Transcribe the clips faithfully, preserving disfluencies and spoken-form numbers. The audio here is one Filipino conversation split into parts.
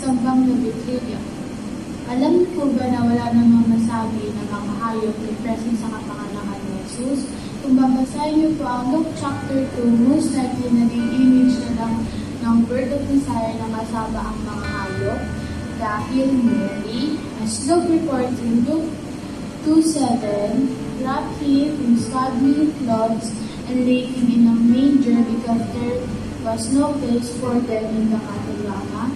Sambang Gabi. Alam niyo po ba na wala namang masabi na mga hayop na present sa kapanganakan ni Jesus? Kung babasahin niyo po ang Luke chapter two, most likely naging image na lang ng birth of Messiah na kasama ang mga hayop. Dahil Mary, as Luke reports in Luke two seven, wrapped him in swaddling clothes and laid him in a manger because there was no place for them in the cattle.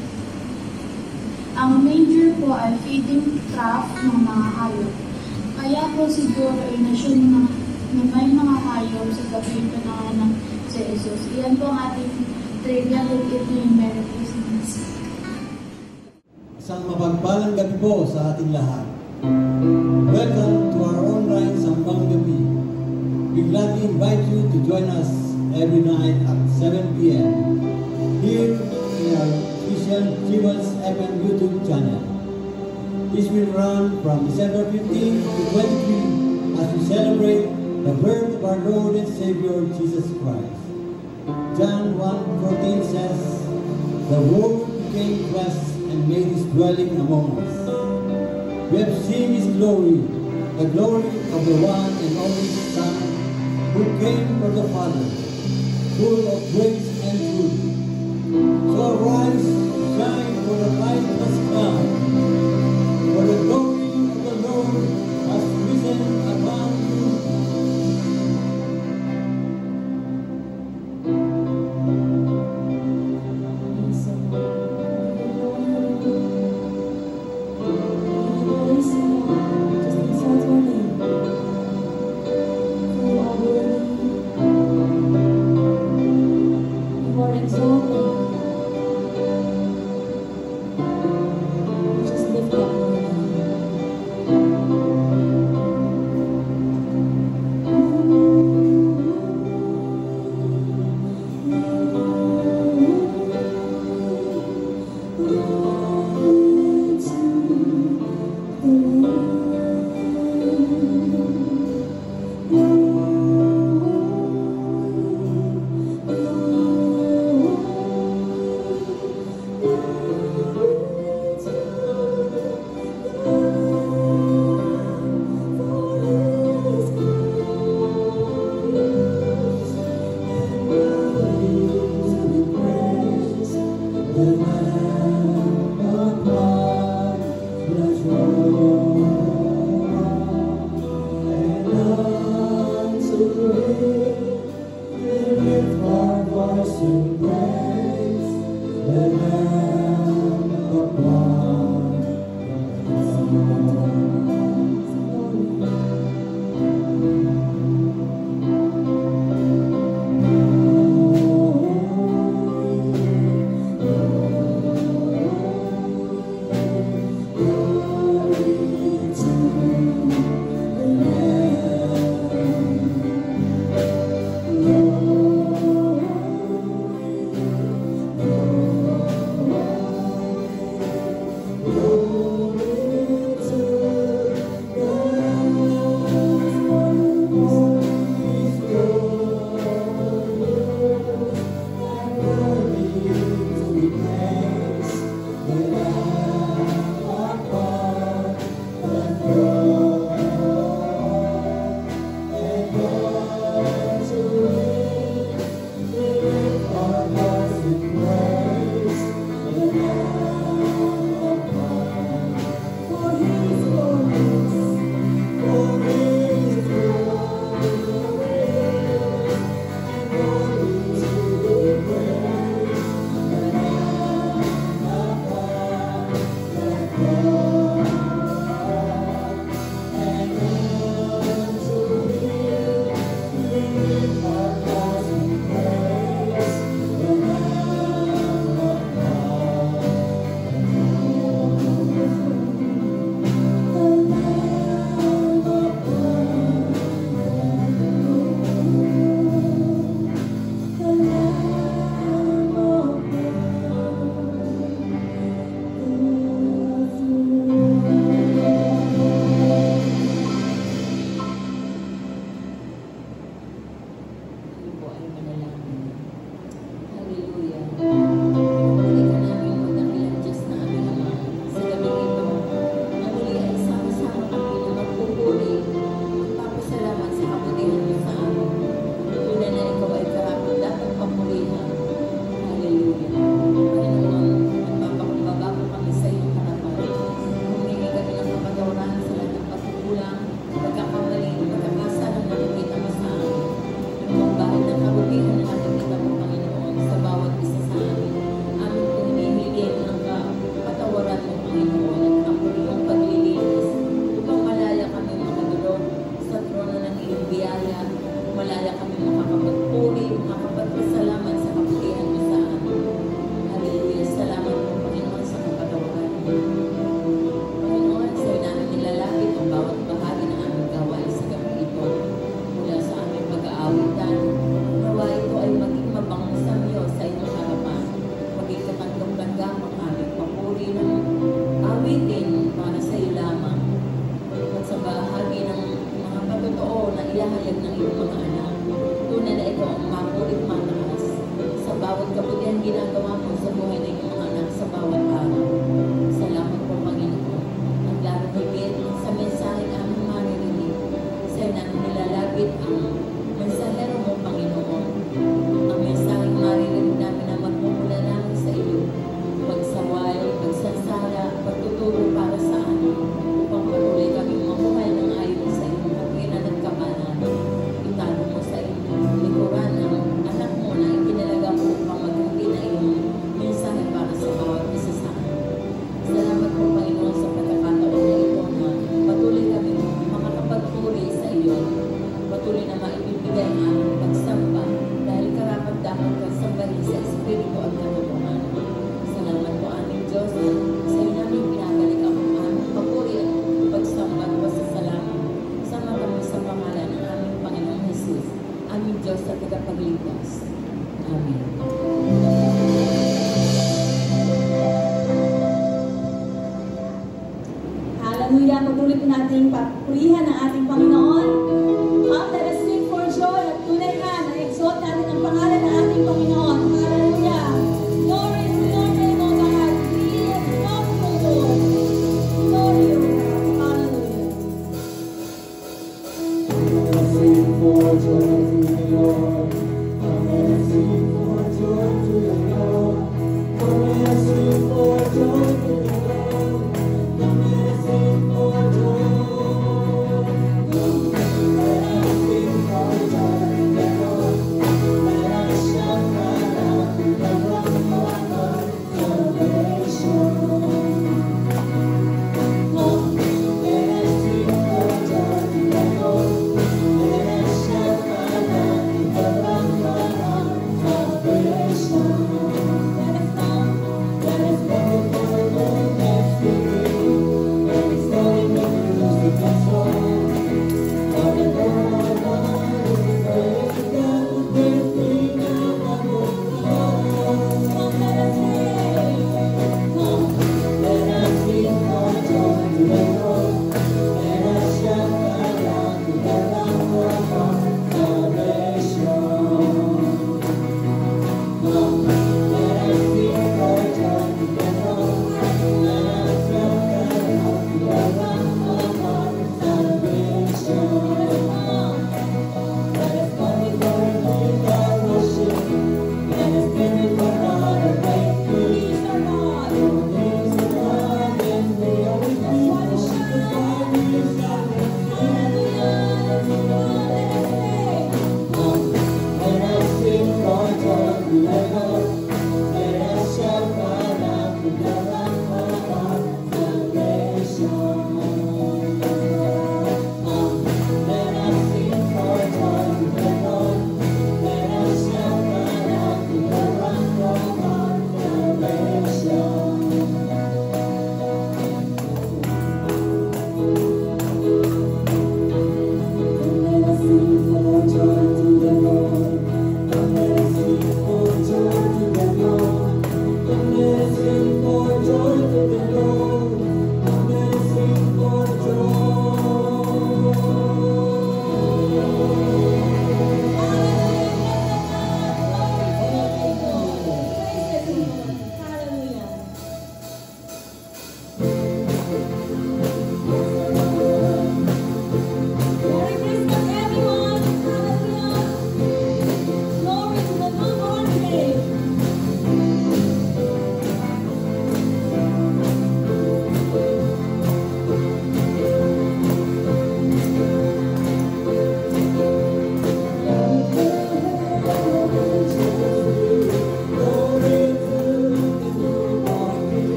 Ang manger po ay feeding trough ng mga hayop. Kaya po siguro ay nasyon na, na may mga hayop sa gabi ito na ng si Jesus. Iyan po ang ating trivia with ito yung Merry Christmas. Isang mapagpalang gabi po sa ating lahat. Welcome to our online Sambang Gabi. We gladly invite you to join us every night at seven p m here in our official Jewels F M YouTube channel. This will run from December fifteenth to twenty-three as we celebrate the birth of our Lord and Savior Jesus Christ. John one fourteen says, "The Word became flesh and made His dwelling among us. We have seen His glory, the glory of the one and only Son, who came from the Father, full of grace and truth. So arise, shine, for the light has come, for the glory of the Lord has risen upon you." ginagawa mo sa buhay ng iyong mga anak sa bawat araw. Salamat po, Panginoon. At lalo higit sa mensaheng aming maririnig, sa'yo namin nilalapit ang mensahero mo, Panginoon. Ang mensaheng maririnig namin na magmumula lang sa iyo. Pagsaway, pagsansala, pagtuturo para sa amin, upang patuloy kami mamuhay ng ayon sa iyong katwiran at kapanan. Italo mo sa iyong likuran ng anak mo na itinalaga mo upang maghanti na iyong mensahe para sa bawat isa sa amin. Salamat po, Panginoon, sa pagkakataon na ito na patuloy kami makakapagpuri sa iyo. Patuloy na maibibigay ang aming pagsamba dahil karapat-dapat kang sambahin sa Espiritu at katotohanan. Salamat po, aming Diyos, at sa iyo namin pinagaling ang aming papuri at pagsamba at pasasalamat. Sama kami sa pangalan ng aming Panginoong Jesus, aming Diyos at tagapagligtas. Amen. Hallelujah! Patuloy po natin papurihan ang ating Panginoon. Up, let us sing for joy at tunay na na-exalt natin ang pangalan ng ating Panginoon. Hallelujah! Glory to your name, O God. We exalt you, Lord. Glory to God. Hallelujah! Sing for joy to the Lord. Come and sing for joy to the Lord. Come and sing for joy to the Lord. Come and sing for joy.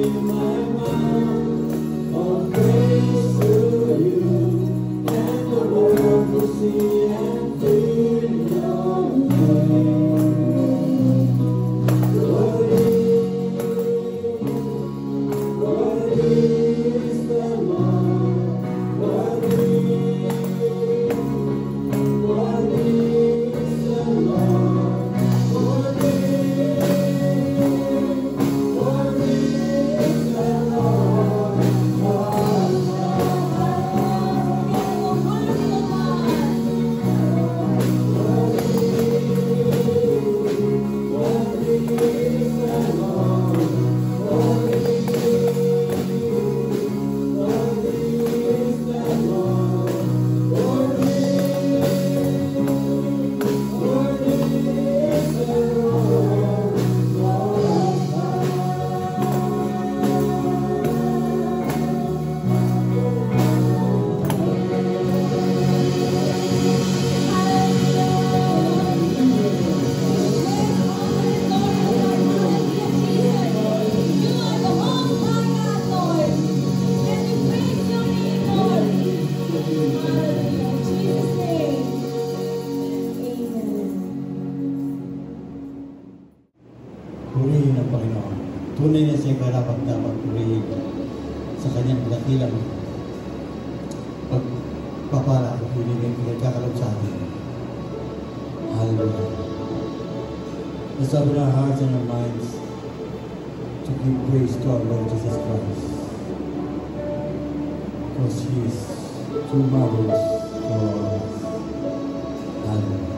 Purihin ang Panginoon. Tunay na siya karapat dapat purihin sa kanyang dakilang pagpapala at pinigay pinagkakalog sa atin. Hallelujah. Let's open our hearts and our minds to give praise to our Lord Jesus Christ. Because He is too marvelous for us. Hallelujah.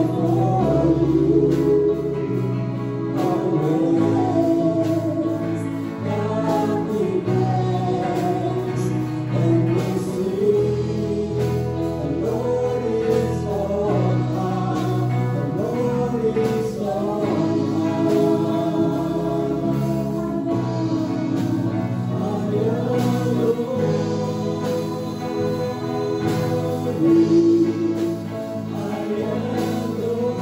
I am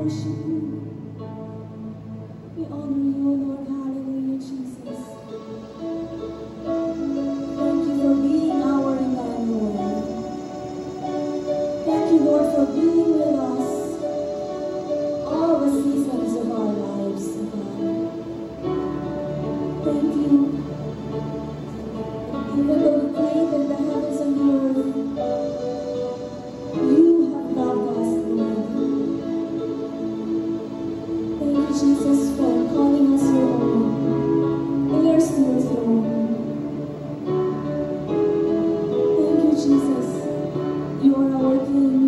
worship you. We honor you, Lord. Hallelujah, Jesus. Thank you for being our Emmanuel. Thank you, Lord, for being with us all the seasons of our lives, God. Thank you. Even though you created the heavens and the earth, you have loved us, Lord. Thank you, Jesus, for calling us your own, heirs to your throne. Thank you, Jesus. You are our King,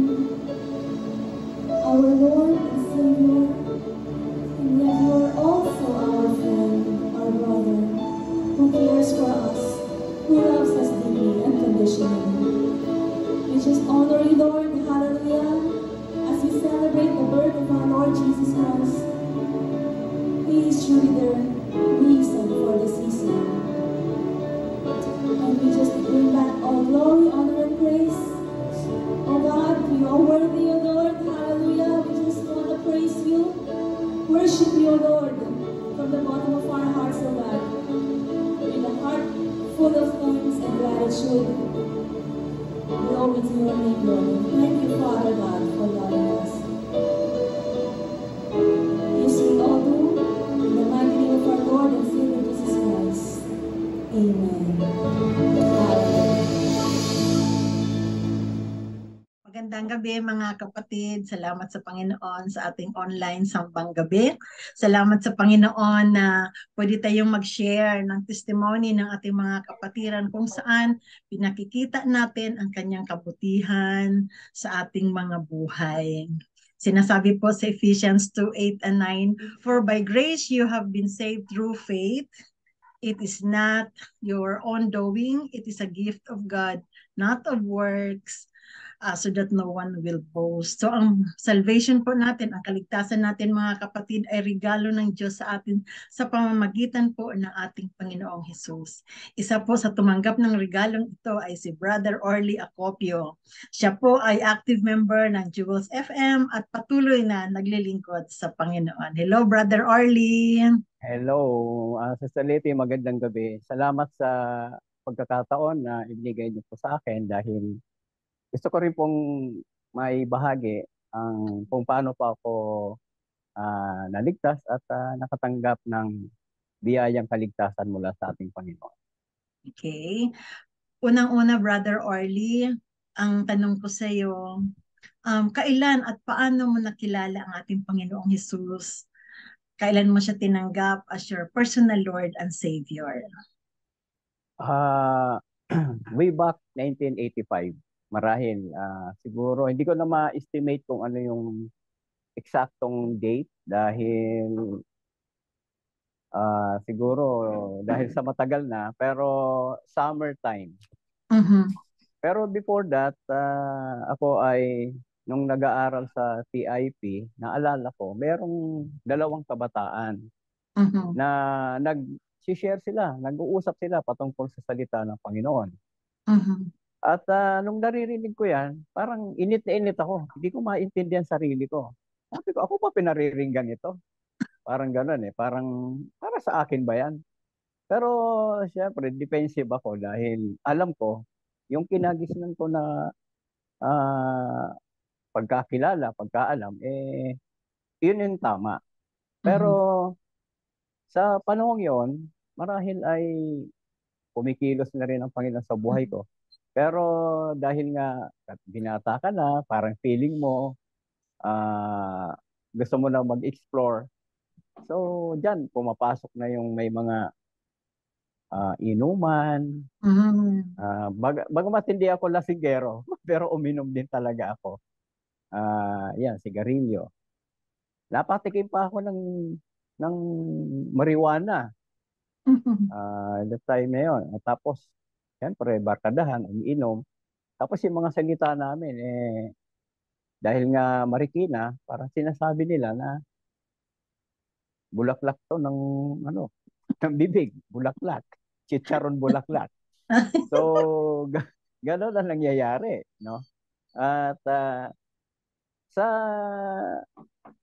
our Lord and Savior, and yet you are also our friend, our brother, who cares for us, who loves us deeply and unconditionally. We just honor you, Lord, hallelujah, as we celebrate the birth of our Lord Jesus Christ. He is truly the reason for the season. And we just bring back all glory, honor, and praise. Oh God, you are worthy, O Lord, hallelujah. We just want to praise you, worship you, O Lord, from the bottom of our hearts, O God, with a heart full of thanks and gratitude. Glory to your name, Lord. Thank you, Father God, for loving us. Yes, we all do. In the mighty name of our Lord and Savior Jesus Christ. Amen. Magandang gabi mga kapatid. Salamat sa Panginoon sa ating online Sambang Gabi. Salamat sa Panginoon na pwede tayong mag-share ng testimony ng ating mga kapatiran kung saan pinakikita natin ang kanyang kabutihan sa ating mga buhay. Sinasabi po sa Ephesians two, eight and nine, "For by grace you have been saved through faith. It is not your own doing. It is a gift of God, not of works, uh, so that no one will boast." So ang salvation po natin, ang kaligtasan natin mga kapatid ay regalo ng Diyos sa atin sa pamamagitan po ng ating Panginoong Hesus. Isa po sa tumanggap ng regalong ito ay si Brother Orly Acopio. Siya po ay active member ng Jewels F M at patuloy na naglilingkod sa Panginoon. Hello, Brother Orly. Hello, uh, Sister Leti, magandang gabi. Salamat sa pagkakataon na ibinigay niyo po sa akin dahil gusto ko rin pong may bahagi ang kung paano pa ako uh, naligtas at uh, nakatanggap ng biyayang kaligtasan mula sa ating Panginoon. Okay. Unang-una, Brother Orly, ang tanong ko sa iyo, um, kailan at paano mo nakilala ang ating Panginoong Hesus? Kailan mo siya tinanggap as your personal Lord and Savior? Uh, way back nineteen eighty-five. Marahil, uh, siguro, hindi ko na ma-estimate kung ano yung eksaktong date dahil uh, siguro dahil sa matagal na, pero summertime. Mm-hmm. Pero before that, uh, ako ay, nung nag-aaral sa T I P, naalala ko, merong dalawang kabataan Mm-hmm. na nag-share sila, nag-uusap sila patungkol sa salita ng Panginoon. Mm-hmm. At uh, nung naririnig ko yan, parang init na init ako. Hindi ko maintindihan sarili ko. Sabi ko, ako pa pinariringgan ito? Parang gano'n eh. Parang, para sa akin ba yan? Pero, syempre, defensive ako dahil alam ko, yung kinagisnan ko na uh, pagkakilala, pagkaalam, eh, yun yung tama. Pero, mm-hmm. sa panahong yon, marahil ay kumikilos na rin ang Panginoon sa buhay ko. Pero dahil nga binata ka na, parang feeling mo, uh, gusto mo na mag-explore. So, dyan, pumapasok na yung may mga uh, inuman. Mm-hmm. Uh, bag bagamat hindi ako lasinggero, pero uminom din talaga ako. Uh, yan, sigarilyo. Napatikim pa ako ng, ng marijuana. Uh, that time na yun. Tapos, siyempre, barkadahan, umiinom. Tapos yung mga salita namin, eh, dahil nga Marikina, parang sinasabi nila na bulaklak to ng, ano, ng bibig, bulaklak. Chicharon bulaklak. So, gano'n ang nangyayari, no? At uh, sa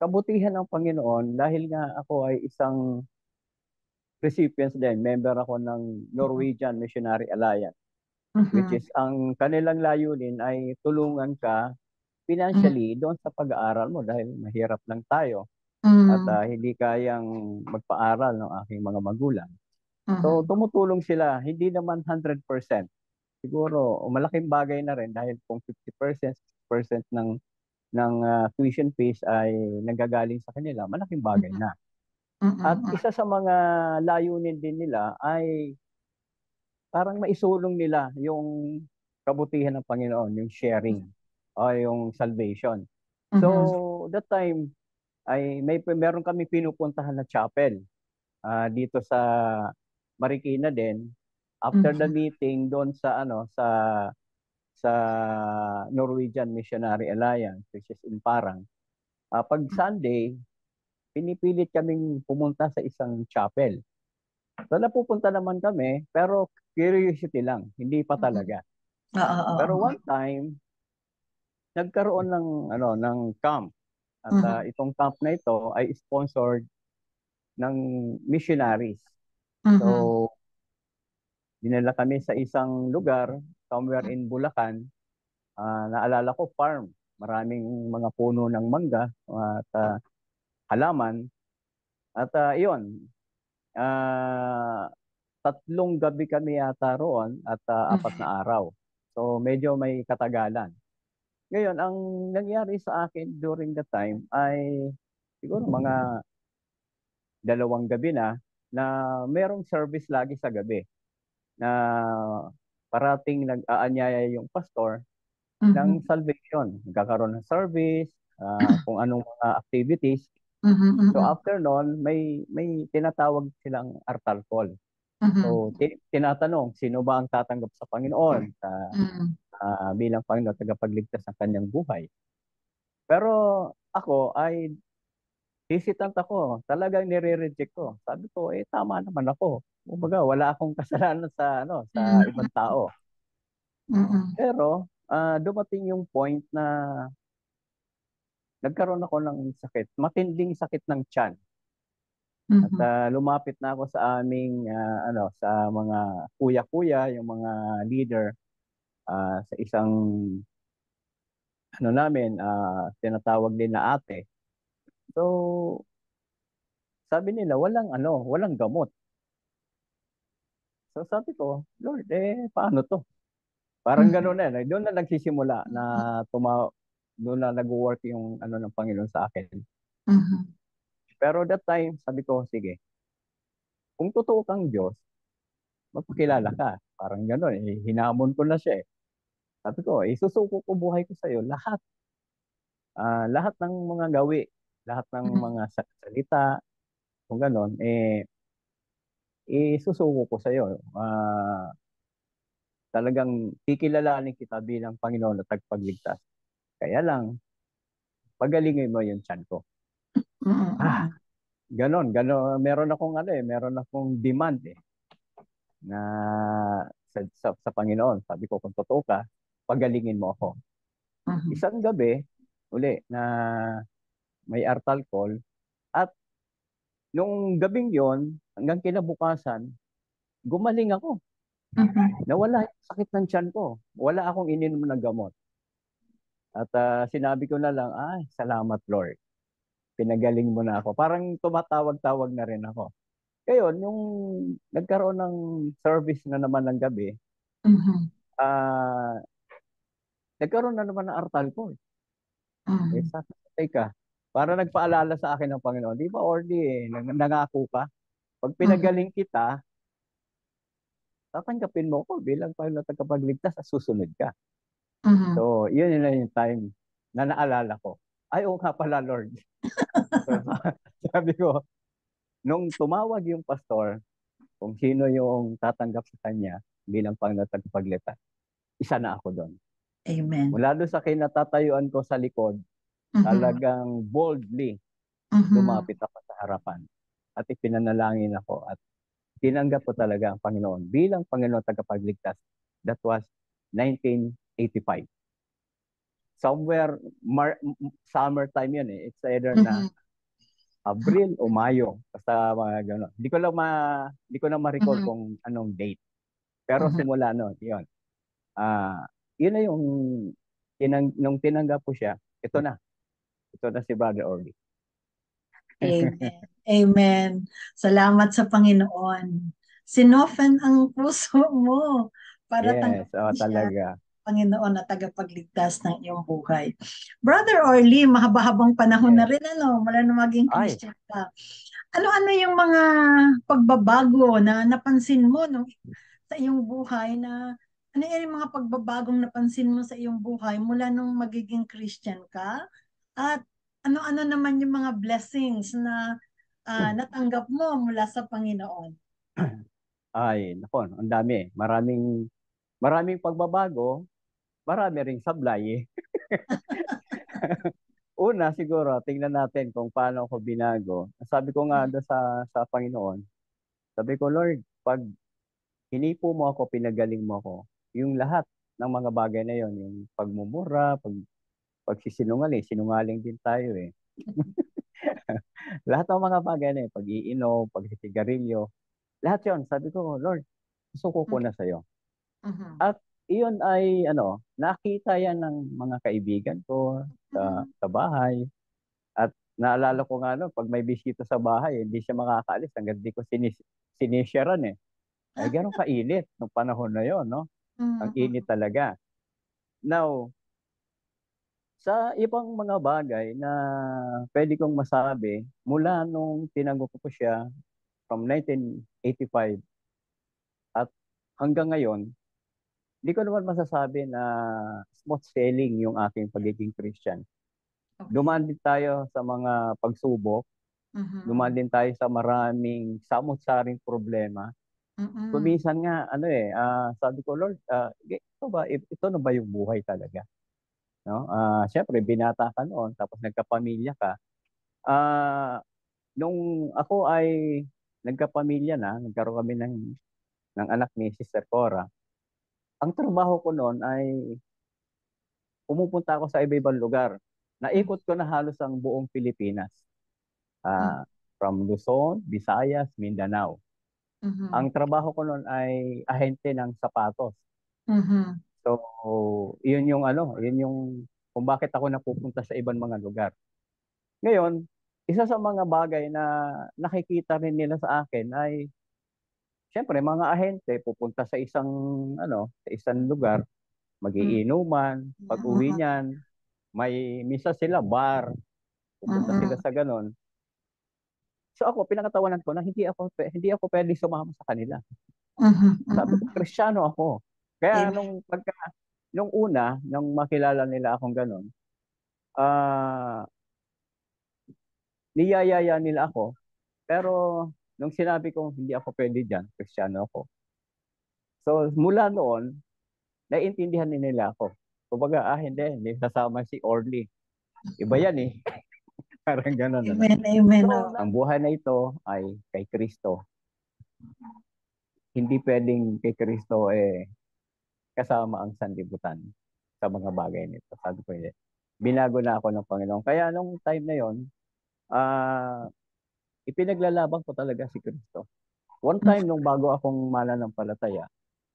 kabutihan ng Panginoon dahil nga ako ay isang recipients din, member ako ng Norwegian Missionary Alliance, which Mhm. is ang kanilang layunin ay tulungan ka financially doon sa pag-aaral mo dahil mahirap lang tayo at Mhm. ah, hindi kayang magpaaral ng aking mga magulang. So Mhm. tumutulong sila, hindi naman one hundred percent. Siguro malaking bagay na rin dahil kung fifty percent, sixty percent ng ng ah, tuition fees ay nanggagaling sa kanila, malaking bagay Mhm. na. At Mhm. isa sa mga layunin din nila ay parang maisulong nila yung kabutihan ng Panginoon, yung sharing o yung salvation. Mhm. So, that time ay may meron kami pinupuntahan na chapel ah, dito sa Marikina din. After the Mhm. meeting doon sa ano sa sa Norwegian Missionary Alliance, which is in Parang, ah, pag Sunday, pinipilit kaming pumunta sa isang chapel. So napupunta naman kami, pero curiosity lang, hindi pa Mhm. talaga. Oo, oo, Pero oo. one time, nagkaroon ng ano ng camp. At ah, Mhm. itong camp na ito ay sponsored ng missionaries. Mhm. So, dinala kami sa isang lugar, somewhere in Bulacan. Ah, naalala ko, farm. Maraming mga puno ng mangga at ah, halaman. At ah, iyon, ah, tatlong gabi kami yata roon at ah, apat Mhm. na araw. So medyo may katagalan. Ngayon, ang nangyari sa akin during the time ay siguro mga dalawang gabi na na merong service lagi sa gabi na parating nag-aanyaya yung pastor ng Mhm. salvation. Nagkakaroon ng service, ah, kung anong mga activities. Mhm. So Mhm. after noon, may may tinatawag silang altar call. Mhm. So ti- tinatanong, sino ba ang tatanggap sa Panginoon sa Mhm. ah, bilang Panginoon tagapagligtas ng kanyang buhay? Pero ako ay hesitant ako. Talagang nire-reject ko. Sabi ko, eh tama naman ako. Kumbaga, wala akong kasalanan sa ano sa ibang tao. Mhm. Pero ah, dumating yung point na nagkaroon ako ng sakit, matinding sakit ng tiyan. At Mhm. ah, lumapit na ako sa aming ah, ano sa mga kuya-kuya, yung mga leader ah, sa isang ano namin, ah, tinatawag din na ate. So, sabi nila walang ano, walang gamot. So sabi ko, Lord, eh paano to? Parang Mhm. gano'n na, eh. Doon na nagsisimula na tuma doon na nag-work yung ano ng Panginoon sa akin. Mhm. Pero that time, sabi ko, sige, kung totoo kang Diyos, magpakilala ka. Parang gano'n, eh, hinamon ko na siya eh. Sabi ko, isusuko ko buhay ko sa iyo lahat. Ah, lahat ng mga gawi, lahat ng Mhm. mga sa- salita, kung gano'n, eh, isusuko ko sa iyo. Ah, talagang kikilalanin kita bilang Panginoon at tagapagligtas. Kaya lang, pagalingin mo yung tiyan ko. Ah, Mhm. ganon, ganon. Meron akong ano eh, meron akong demand eh, na sa, sa, sa Panginoon. Sabi ko, kung totoo ka, pagalingin mo ako. Mhm. Isang gabi, uli, na may altar call, at nung gabing yon hanggang kinabukasan, gumaling ako. Mhm. Nawala yung sakit ng tiyan ko. Wala akong ininom na gamot. At ah, sinabi ko na lang, ay, salamat Lord. Pinagaling mo na ako. Parang tumatawag-tawag na rin ako. Ngayon, yung nagkaroon ng service na naman ng gabi, Mhm. ah nagkaroon na naman ng altar call. Eh, Mhm. sabi ko, teka, para nagpaalala sa akin ng Panginoon, di ba, Orly, eh, nang- nangako ka, pag Mhm. pinagaling kita, tatanggapin mo ko bilang Panginoon tagapagligtas at susunod ka. Mhm. So, yun yun na yung time na naalala ko. Ay, oo nga pala, Lord. So, sabi ko, nung tumawag yung pastor, kung sino yung tatanggap sa kanya bilang Panginoon tagapagligtas, isa na ako doon. Amen. Mula doon sa kinatatayuan ko sa likod, Mhm. talagang boldly Mhm. lumapit ako sa harapan at ipinanalangin ako at tinanggap ko talaga ang Panginoon bilang Panginoon tagapagligtas. That was nineteen eighty-five. somewhere, mar, summer time yun eh. It's either na Mhm. Abril o Mayo. Basta mga gano'n. Hindi ko lang ma, hindi ko na ma-recall Mhm. kung anong date. Pero Mhm. simula noon, yun. Ah, yun na yung tinang, nung tinanggap ko siya, ito na. Ito na si Brother Orly. Amen. Amen. Salamat sa Panginoon. Sinoften ang puso mo para Yes, oh, tanggapin siya, talaga. Panginoon, na tagapagligtas ng iyong buhay. Brother Orly, mahaba-habang panahon na Yes. rin, ano, mula na maging Ay, Christian ka. Ano-ano yung mga pagbabago na napansin mo no, sa iyong buhay na ano yung mga pagbabagong napansin mo sa iyong buhay mula nung magiging Christian ka? At ano-ano naman yung mga blessings na ah, natanggap mo mula sa Panginoon? ay, nako, ang dami. Maraming, maraming pagbabago, marami ring sablay eh. Una, siguro, tingnan natin kung paano ako binago. Sabi ko nga doon sa, sa Panginoon, sabi ko, Lord, pag hinipo mo ako, pinagaling mo ako, yung lahat ng mga bagay na yon, yung pagmumura, pag, pagsisinungaling, sinungaling din tayo eh. Lahat ng mga bagay na yun, pag-iinom, pagsisigarilyo, lahat yon, sabi ko, Lord, suko ko na sa'yo. Mhm. At iyon ay, ano, nakita yan ng mga kaibigan ko sa, sa bahay. At naalala ko nga, no, pag may bisita sa bahay, hindi siya makakaalis hanggang di ko sinis, sinisyaran eh. Ay, gano'ng kainit nung panahon na yon, no? Ang init Mhm. talaga. Now, sa ibang mga bagay na pwede kong masabi, mula nung tinanggap ko siya from nineteen eighty-five at hanggang ngayon, hindi ko naman masasabi na smooth sailing yung aking pagiging Christian. Okay. Dumaan din tayo sa mga pagsubok, dumaan Mhm. din tayo sa maraming samot-saring problema. Mhm. Kuminsan nga, ano eh, ah, sabi ko, Lord, ah, ito ba, ito na ba yung buhay talaga? No? Ah, syempre, binata ka noon, tapos nagkapamilya ka. Ah, nung ako ay nagkapamilya na, nagkaroon kami ng, ng anak ni Sister Cora, ang trabaho ko noon ay pumupunta ako sa iba-ibang lugar. Naikot ko na halos ang buong Pilipinas. Mhm. Ah, from Luzon, Visayas, Mindanao. Mhm. Ang trabaho ko noon ay ahente ng sapatos. Mhm. So, yun yung ano, yun yung kung bakit ako napupunta sa ibang mga lugar. Ngayon, isa sa mga bagay na nakikita rin nila sa akin ay syempre mga ahente pupunta sa isang ano, sa isang lugar, magiinuman, pag-uwi Mhm. niyan, may misa sila bar, pupunta sila Mhm. sa ganon. So ako pinakatawanan ko na hindi ako pe- hindi ako pwedeng sumama sa kanila. Mhm. Sabi ko, Mhm. Kristiyano ako. Kaya Amen. nung pagka nung una, nung makilala nila akong ganon, ah niyayaya nila ako. Pero nung sinabi kong hindi ako pwede diyan, Kristiyano ako. So mula noon, naiintindihan din nila ako. Kumbaga, ah hindi, hindi sasama si Orly. Iba yan eh. Parang gano'n, ano. Amen. Amen. So, Oh. ang buhay na ito ay kay Kristo. Hindi pwedeng kay Kristo eh kasama ang sanlibutan sa mga bagay nito. Sabi ko eh, binago na ako ng Panginoon. Kaya nung time na yon, ah ipinaglalaban ko talaga si Kristo. One time nung bago akong mananampalataya,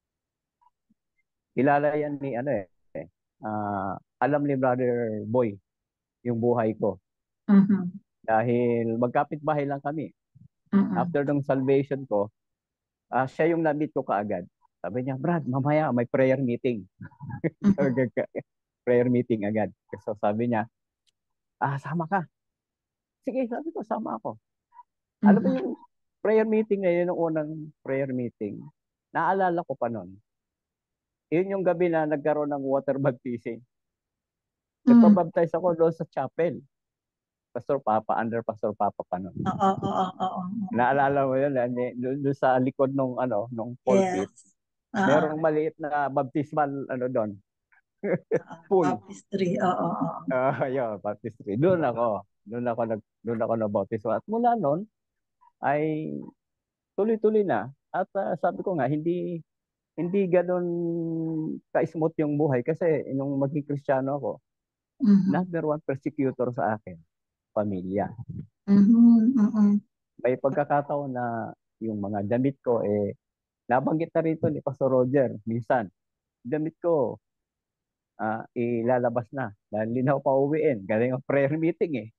kilala yan ni ano eh, ah, alam ni Brother Boy yung buhay ko. Mhm. Dahil magkapit-bahay lang kami. Mhm. After ng salvation ko, ah, siya yung na-meet ko kaagad. Sabi niya, Brad, mamaya may prayer meeting. Mhm. Prayer meeting agad. So sabi niya, ah, sama ka. Sige, sabi ko, sama ako. Alam mo Mhm. yung prayer meeting na yun, yung unang prayer meeting, naalala ko pa noon. Yun yung gabi na nagkaroon ng water baptism. Mhm. Nagpabaptize ako doon sa chapel. Pastor Papa, under Pastor Papa pa noon. Oo, oo, oo. Naalala mo yun, eh, doon doon sa likod nung ano, nung pulpit, Yes. Oo. merong maliit na baptismal ano doon, Oo. pool. Baptistry. Oo, oo. Ah, yeah, baptistry. Doon ako. Doon ako nag doon ako na baptismo. At mula noon ay tuloy-tuloy na. At ah, sabi ko nga hindi hindi ganoon ka-smooth yung buhay kasi nung maging Kristiyano ako, Mhm. Number one persecutor sa akin, pamilya. Mhm. Mhm. May pagkakataon na yung mga damit ko, eh, nabanggit na rito ni Pastor Roger, minsan, damit ko, ah, ilalabas na dahil hindi na ako pauwiin. Galing ang prayer meeting eh.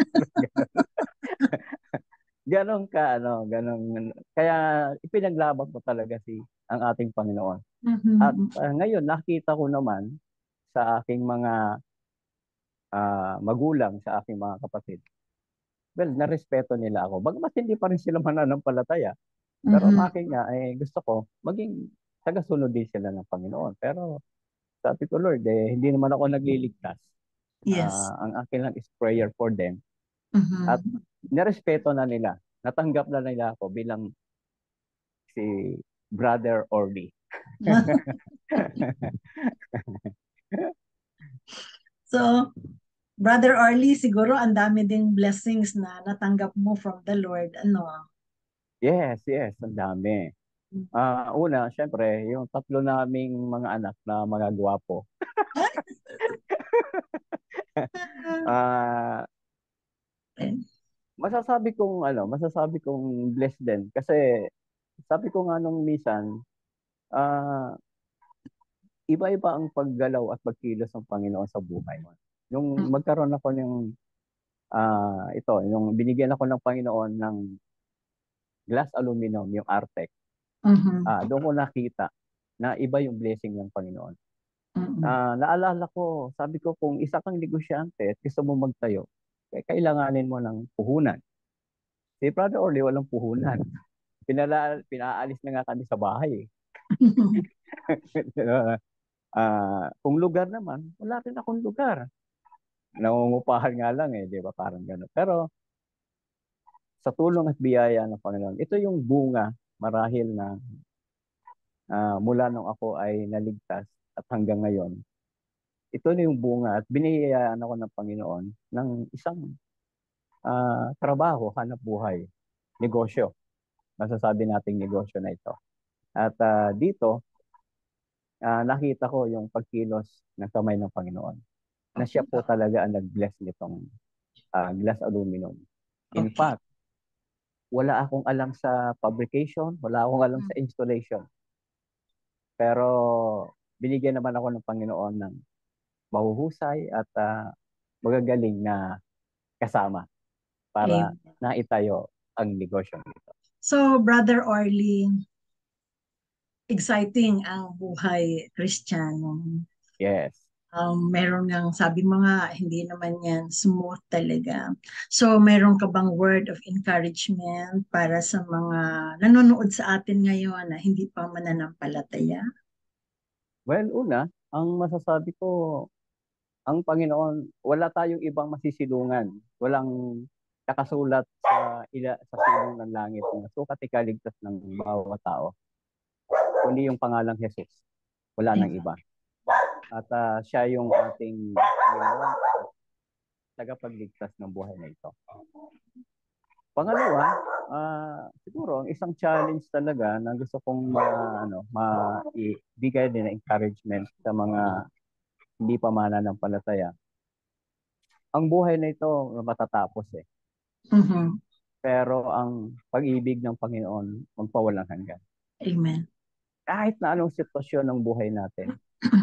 Ganon ka, ano, ganon. Kaya ipinaglaban ko talaga si ang ating Panginoon. At Mhm. ah, ngayon, nakita ko naman sa aking mga ah, magulang, sa aking mga kapatid, well, narespeto nila ako. Bagamat hindi pa rin sila mananampalataya. Pero ang Mhm. akin nga, eh, gusto ko, maging tagasunod din sila ng Panginoon. Pero sabi ko, Lord, eh, hindi naman ako nagliligtas. Yes. Ah, ang akin lang is prayer for them. At Mhm. narespeto na nila. Natanggap na nila ako bilang si Brother Orly. So, Brother Orly, siguro ang dami ding blessings na natanggap mo from the Lord. Ano? Yes, yes, ang dami. Ah, una, syempre, yung tatlo naming mga anak na mga gwapo. Ah, masasabi kong ano, masasabi kong blessed din kasi sabi ko nga nung minsan, ah, iba-iba ang paggalaw at pagkilos ng Panginoon sa buhay mo. Yung magkaroon ako ng ah, ito, yung binigyan ako ng Panginoon ng glass aluminum, yung Artec. Mhm. Ah, doon ko nakita na iba yung blessing ng Panginoon. Mhm. Ah, naalala ko, sabi ko kung isa kang negosyante at gusto mo magtayo, eh, kailanganin mo ng puhunan. Si Brother Orly walang puhunan. Pinala, pinaalis na nga kami sa bahay. Eh. Ah, kung lugar naman, wala rin akong lugar. Nangungupahan nga lang eh, di ba? Parang gano'n. Pero sa tulong at biyaya ng Panginoon, ito yung bunga marahil na ah, mula nung ako ay naligtas at hanggang ngayon. Ito na yung bunga at biniyayaan ako ng Panginoon ng isang ah, trabaho, hanap buhay, negosyo. Masasabi nating negosyo na ito. At ah, dito, ah, nakita ko yung pagkilos ng kamay ng Panginoon na siya po talaga ang nag-bless nitong ah, glass aluminum. In Okay. fact, wala akong alam sa fabrication, wala akong alam sa installation. Pero binigyan naman ako ng Panginoon ng mahuhusay at ah, magagaling na kasama para Amen. naitayo ang negosyo nito. So, Brother Orly, exciting ang buhay Kristiyano. Yes. Um, meron ngang, sabi mo nga, hindi naman yan smooth talaga. So, meron ka bang word of encouragement para sa mga nanonood sa atin ngayon na hindi pa mananampalataya? Well, una, ang masasabi ko, ang Panginoon, wala tayong ibang masisilungan. Walang nakasulat sa ila sa silong ng langit na sukat ikaligtas ng bawat tao. Kundi yung pangalang Jesus. Wala nang iba. At ah, siya yung ating Panginoon at tagapagligtas ng buhay na ito. Pangalawa, ah, siguro ang isang challenge talaga na gusto kong ma, ano, maibigay din na encouragement sa mga hindi pa mananampalataya. Ang buhay na ito matatapos eh. Mhm. Pero ang pag-ibig ng Panginoon magpawalang hanggan. Amen. Kahit na anong sitwasyon ng buhay natin,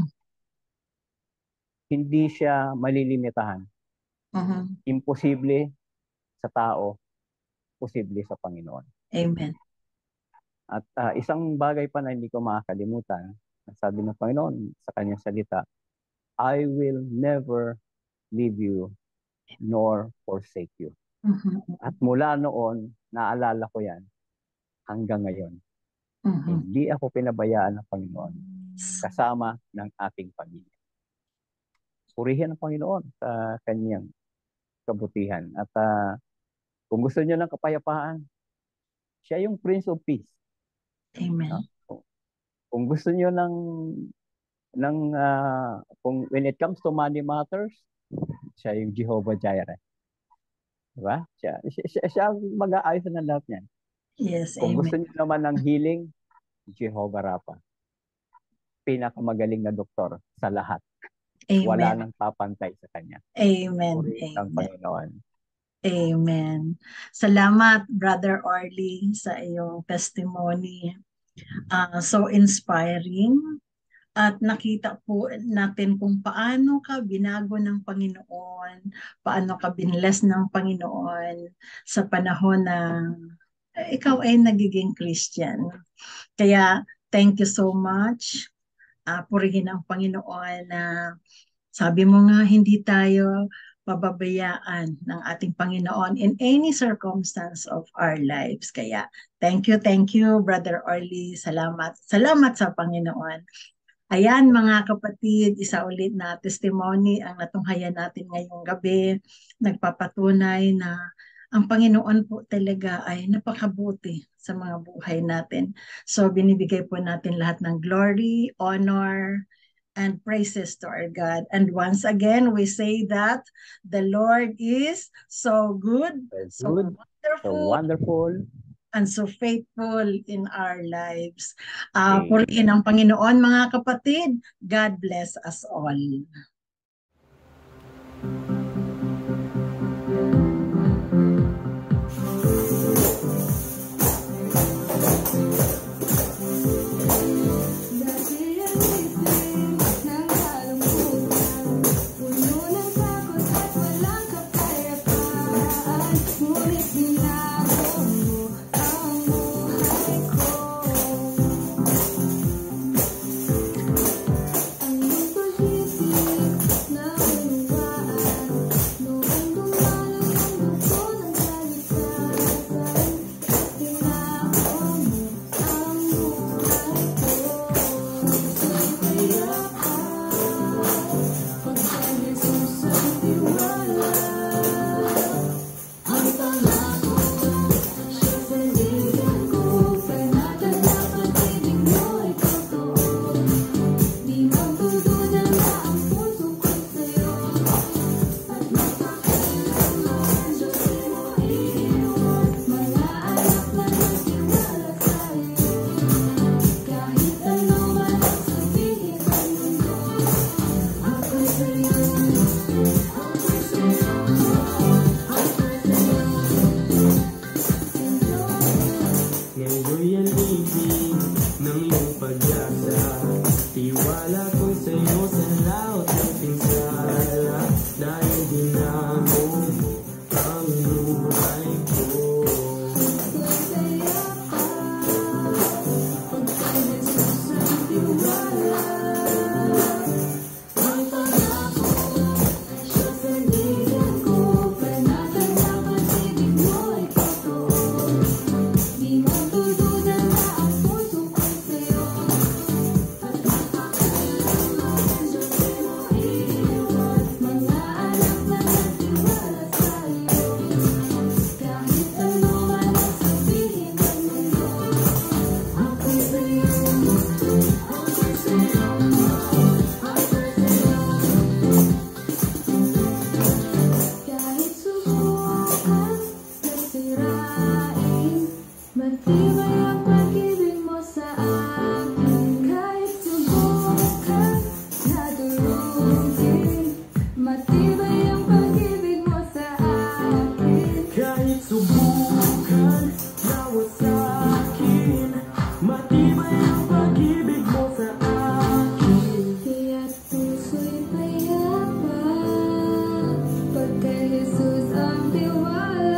hindi siya malilimitahan. Mhm. Imposible sa tao, posible sa Panginoon. Amen. At ah, isang bagay pa na hindi ko makakalimutan, sabi ng Panginoon sa kanyang salita, I will never leave you nor forsake you. Mhm. At mula noon, naalala ko yan hanggang ngayon. Mhm. Hindi ako pinabayaan ng Panginoon kasama ng ating pamilya. Purihin ang Panginoon sa kanyang kabutihan. At ah, kung gusto niyo ng kapayapaan, siya yung Prince of Peace. Amen. No? Kung, kung gusto niyo ng ng ah, kung when it comes to money matters, siya yung Jehovah Jireh. Diba? Siya, siya, siya, siya ang mag-aayos ng lahat niyan. Yes, Kung gusto amen. niyo naman ng healing, Jehovah Rapha. Pinakamagaling na doktor sa lahat. Wala Amen. nang papantay sa Kanya. Amen. Purihin ang Amen. Panginoon. Amen. Salamat, Brother Orly, sa iyong testimony. Uh, so inspiring. At nakita po natin kung paano ka binago ng Panginoon, paano ka binless ng Panginoon sa panahon na eh, ikaw ay nagiging Christian. Kaya thank you so much. Uh, purihin ang Panginoon na sabi mo nga hindi tayo pababayaan ng ating Panginoon in any circumstance of our lives. Kaya thank you, thank you, Brother Orly. Salamat. Salamat sa Panginoon. Ayan mga kapatid, isa ulit na testimony ang natunghayan natin ngayong gabi. Nagpapatunay na ang Panginoon po talaga ay napakabuti sa mga buhay natin. So binibigay po natin lahat ng glory, honor, and praises to our God. And once again, we say that the Lord is so good, so Good, wonderful, so wonderful, and so faithful in our lives. Uh, Amen. purihin ang Panginoon mga kapatid. God bless us all. Jesus ang tiwala.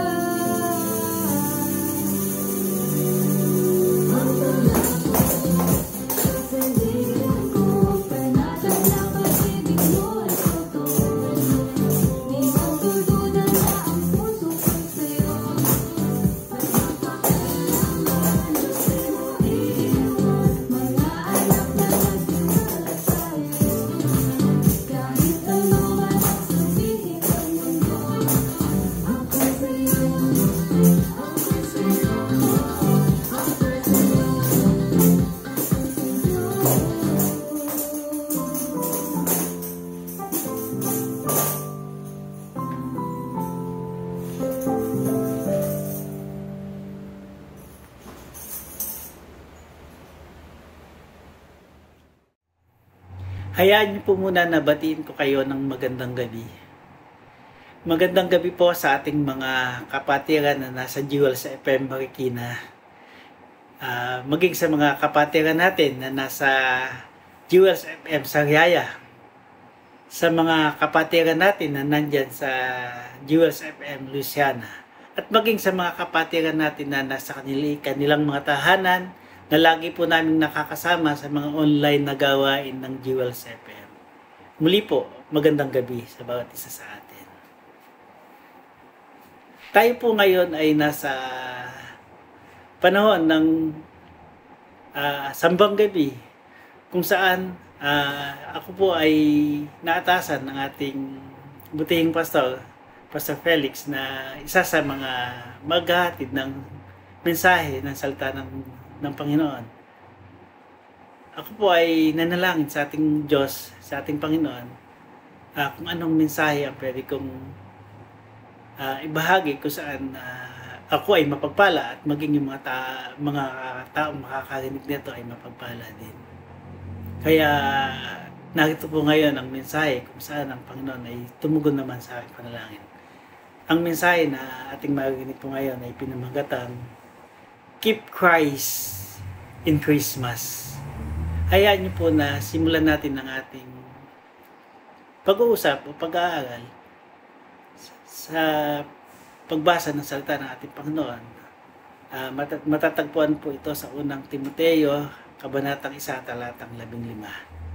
Hayaan niyo po muna na batiin ko kayo ng magandang gabi. Magandang gabi po sa ating mga kapatiran na nasa Jewels F M Marikina. Uh, maging sa mga kapatiran natin na nasa Jewels F M Sariaya. Sa mga kapatiran natin na nandyan sa Jewels F M Louisiana. At maging sa mga kapatiran natin na nasa kanil- kanilang mga tahanan na lagi po namin nakakasama sa mga online na gawain ng Jewels F M. Muli po, magandang gabi sa bawat isa sa atin. Tayo po ngayon ay nasa panahon ng uh, Sambang Gabi, kung saan uh, ako po ay naatasan ng ating butihing pastor, Pastor Felix, na isa sa mga maghahatid ng mensahe ng salita ng ng Panginoon. Ako po ay nanalangin sa ating Diyos, sa ating Panginoon, uh, kung anong mensahe ang pwede kong uh, ibahagi kung saan uh, ako ay mapagpala at maging yung mga, ta- mga taong makakarinig nito ay mapagpala din. Kaya narito po ngayon ang mensahe kung saan ang Panginoon ay tumugon naman sa aking panalangin. Ang mensahe na ating marinig po ngayon ay pinamagatang Keep Christ in Christmas. Hayaan niyo po na simulan natin ang ating pag-uusap o pag-aaral sa pagbasa ng salita ng ating Panginoon. Uh, mat- matatagpuan po ito sa unang Timoteo, kabanatang isa, talatang labing lima.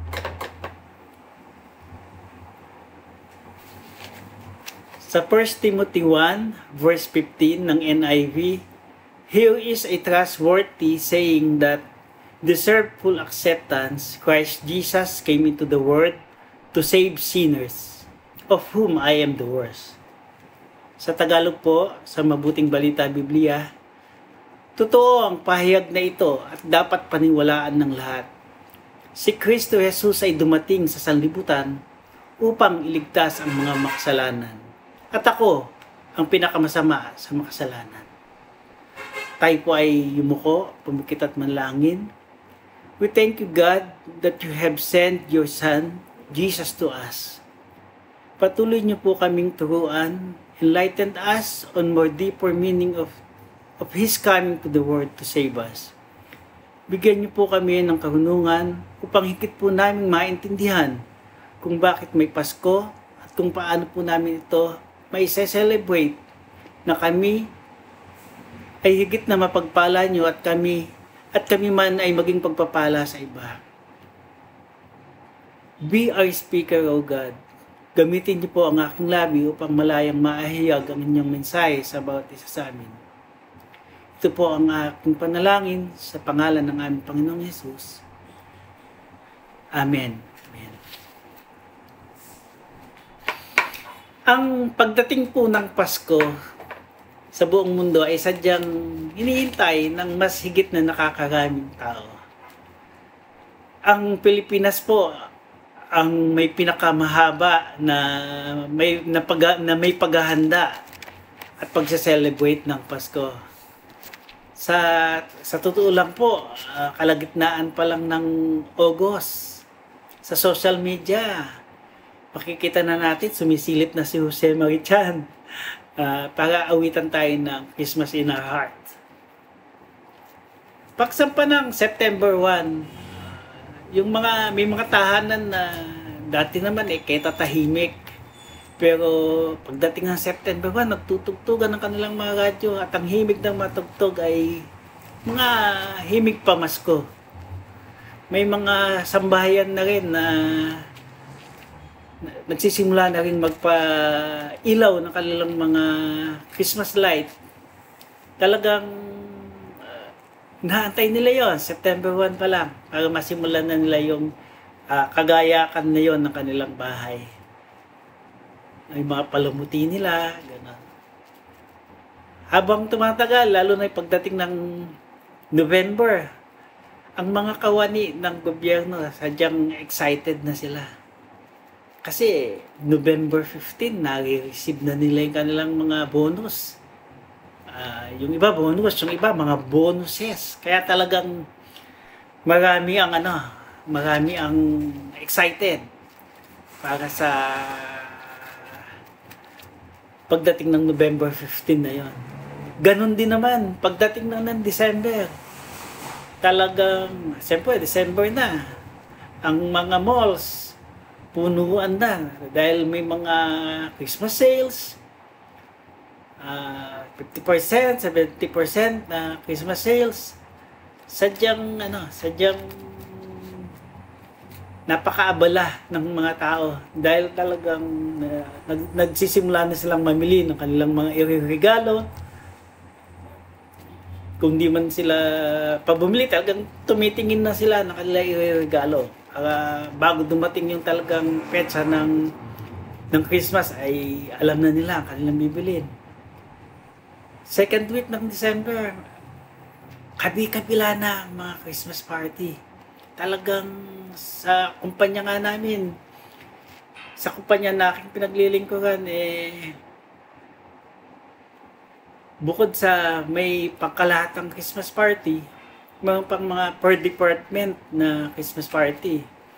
Sa First Timothy one, verse fifteen ng N I V, here is a trustworthy saying that deserve full acceptance. Christ Jesus came into the world to save sinners, of whom I am the worst. Sa Tagalog po, sa Mabuting Balita Biblia, totoo ang pahayag na ito at dapat paniwalaan ng lahat. Si Kristo Jesus ay dumating sa sanlibutan upang iligtas ang mga makasalanan. At ako, ang pinakamasama sa makasalanan. Tayo po ay yumuko, pumikit at manlangin. We thank you, God, that you have sent your Son, Jesus, to us. Patuloy niyo po kaming turuan, enlighten us on more deeper meaning of, of His coming to the world to save us. Bigyan niyo po kami ng karunungan upang higit po namin maintindihan kung bakit may Pasko at kung paano po namin ito may celebrate na kami ay higit na mapagpala niyo at kami at kami man ay maging pagpapala sa iba. Be our speaker, O God. Gamitin niyo po ang aking labi upang malayang maahayag ang inyong mensahe sa bawat isa sa amin. Ito po ang aking panalangin sa pangalan ng aming Panginoong Jesus. Amen. Amen. Ang pagdating po ng Pasko sa buong mundo ay sadyang hinihintay ng mas higit na nakakaraming tao. Ang Pilipinas po ang may pinakamahaba na may na, pag, na may paghahanda at pagse-celebrate ng Pasko. Sa sa totoo lang po, uh, kalagitnaan pa lang ng August sa social media, makikita na natin sumisilip na si Jose Marichan. Uh, para awitan tayo ng Christmas in our heart. Pagsampa ng September first, yung mga, may mga tahanan na dati naman eh, kaya tatahimik. Pero pagdating ng September first, nagtutugtugan ng kanilang mga radyo at ang himig ng matugtog ay mga himig pamasko. May mga sambahayan na rin na nagsisimula na rin magpa-ilaw ng kanilang mga Christmas light. Talagang uh, naantay nila yon September first pa lang para masimulan na nila yung uh, kagayakan na yon ng kanilang bahay. Ay mga palamuti nila, gano'n. Habang tumatagal, lalo na pagdating ng November, ang mga kawani ng gobyerno sadyang excited na sila. Kasi November fifteenth, nare-receive na nila yung kanilang mga bonus. Uh, yung iba bonus, yung iba mga bonuses. Kaya talagang marami ang ano, marami ang excited para sa pagdating ng November fifteenth na yon. Ganon din naman pagdating ng, ng December. Talagang, siyempre, December na. Ang mga malls, punuan na. Dahil may mga Christmas sales, uh, fifty percent, seventy percent na Christmas sales. Sadyang, ano, sadyang napakaabala ng mga tao. Dahil talagang uh, nag, nagsisimula na silang mamili ng kanilang mga iririgalo. Kung di man sila pabumili, talagang tumitingin na sila na kanila iregalo. Uh, bago dumating yung talagang petsa ng, ng Christmas, ay alam na nila ang kanilang bibilin. Second week ng December, kabi-kabila na ang mga Christmas party. Talagang sa kumpanya nga namin, sa kumpanya na aking pinaglilingkuran, eh, bukod sa may pangkalahatang Christmas party, mga pang mga per department na Christmas party.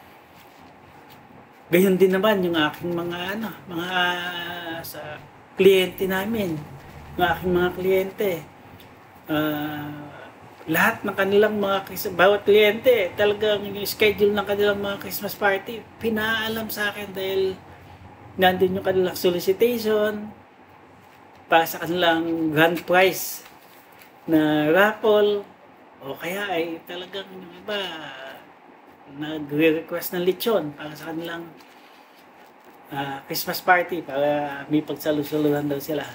Gayon din naman yung aking mga ano, mga sa kliyente namin, yung aking mga kliyente. Uh, lahat ng kanilang mga bawat kliyente, talagang yung schedule ng kanilang mga Christmas party, pinaalam sa akin dahil nandun yung kanilang solicitation para sa kanilang grand prize na raffle, o kaya ay talagang yung iba nagre-request ng lechon para sa kanilang uh, Christmas party para may pagsalusaluhan daw sila.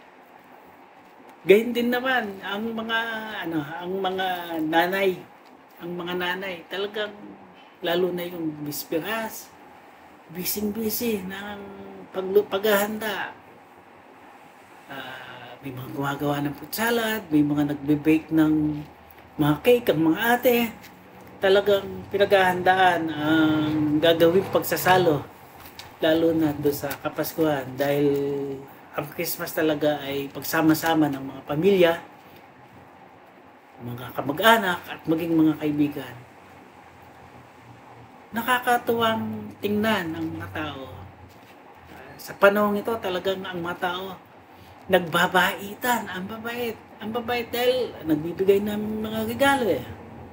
Gayun din naman ang mga ano, ang mga nanay, ang mga nanay talagang lalo na yung bisperas, busy-busy ng pag paghahanda. Uh, may mga gumagawa ng fruit salad, may mga nagbe-bake ng mga cake, ang mga ate. Talagang pinaghahandaan ang gagawing pagsasalo, lalo na doon sa Kapaskuhan, dahil ang Christmas talaga ay pagsama-sama ng mga pamilya, mga kamag-anak at maging mga kaibigan. Nakakatuwang tingnan ang mga tao. Uh, sa panahon ito talagang ang mga tao nagbabaitan, ang babait. Ang babait dahil nagbibigay ng mga regalo eh.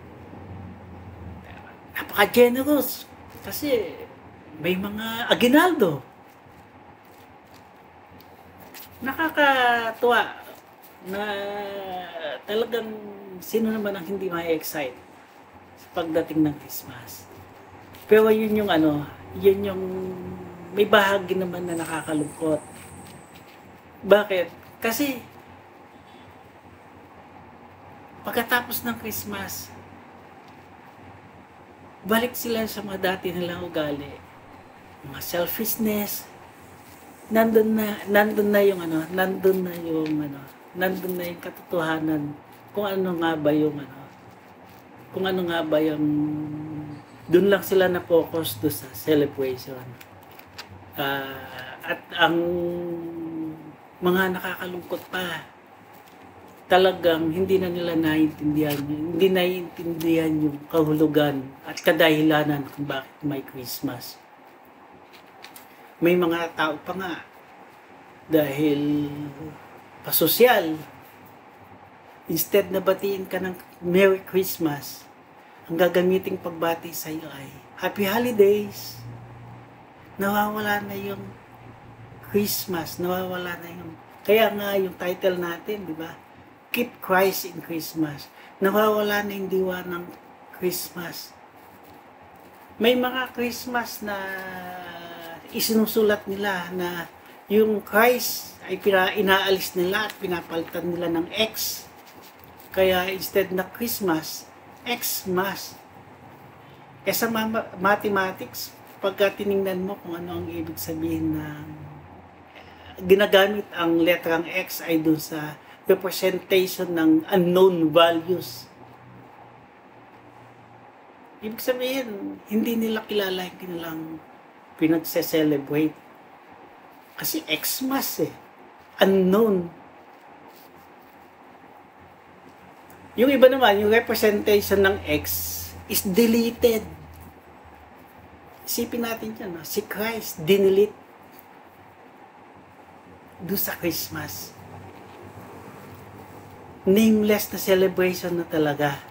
Napaka-generous. Kasi may mga aginaldo. Nakakatuwa na talagang sino naman ang hindi ma-excite sa pagdating ng Christmas. Pero yun yung ano, yun yung may bahagi naman na nakakalungkot. Bakit? Kasi pagkatapos ng Christmas, balik sila sa mga dati nilang ugali. Mga selfishness, nandun na, nandun na yung ano, nandun na yung ano, nandun na yung katotohanan kung ano nga ba yung ano, kung ano nga ba yung, dun lang sila na-focus do sa celebration. Uh, at ang mga nakakalungkot pa, talagang hindi na nila naiintindihan, hindi naiintindihan yung kahulugan at kadahilanan kung bakit may Christmas. May mga tao pa nga, dahil pasosyal, instead na batiin ka ng Merry Christmas, ang gagamiting pagbati sa iyo ay Happy Holidays. Nawawala na yung Christmas, nawawala na yung, kaya nga yung title natin, di ba? Keep Christ in Christmas. Nawawala na yung diwa ng Christmas. May mga Christmas na isinusulat nila na yung Christ ay pina, inaalis nila at pinapalitan nila ng X. Kaya instead na Christmas, Xmas. Eh sa mathematics, pagka tinignan mo kung ano ang ibig sabihin ng ginagamit ang letrang X ay doon sa representation ng unknown values. Ibig sabihin, hindi nila kilala yung kanilang pinagse-celebrate. Kasi Xmas eh. Unknown. Yung iba naman, yung representation ng X is deleted. Isipin natin yan, no? Si Christ, dinilit doon sa Christmas. Nameless na celebration na talaga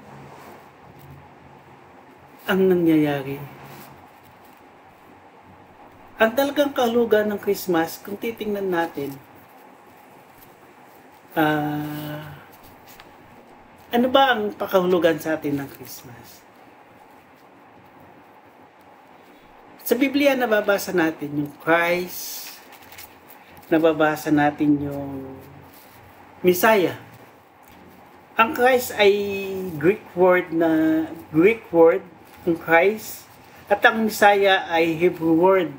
ang nangyayari. Ang talagang kahulugan ng Christmas, kung titingnan natin, uh, ano ba ang pakahulugan sa atin ng Christmas? Sa Biblia, nababasa natin yung Christ, nababasa natin yung Messiah. Ang Christ ay Greek word na Greek word, ang Christ, at ang Messiah ay Hebrew word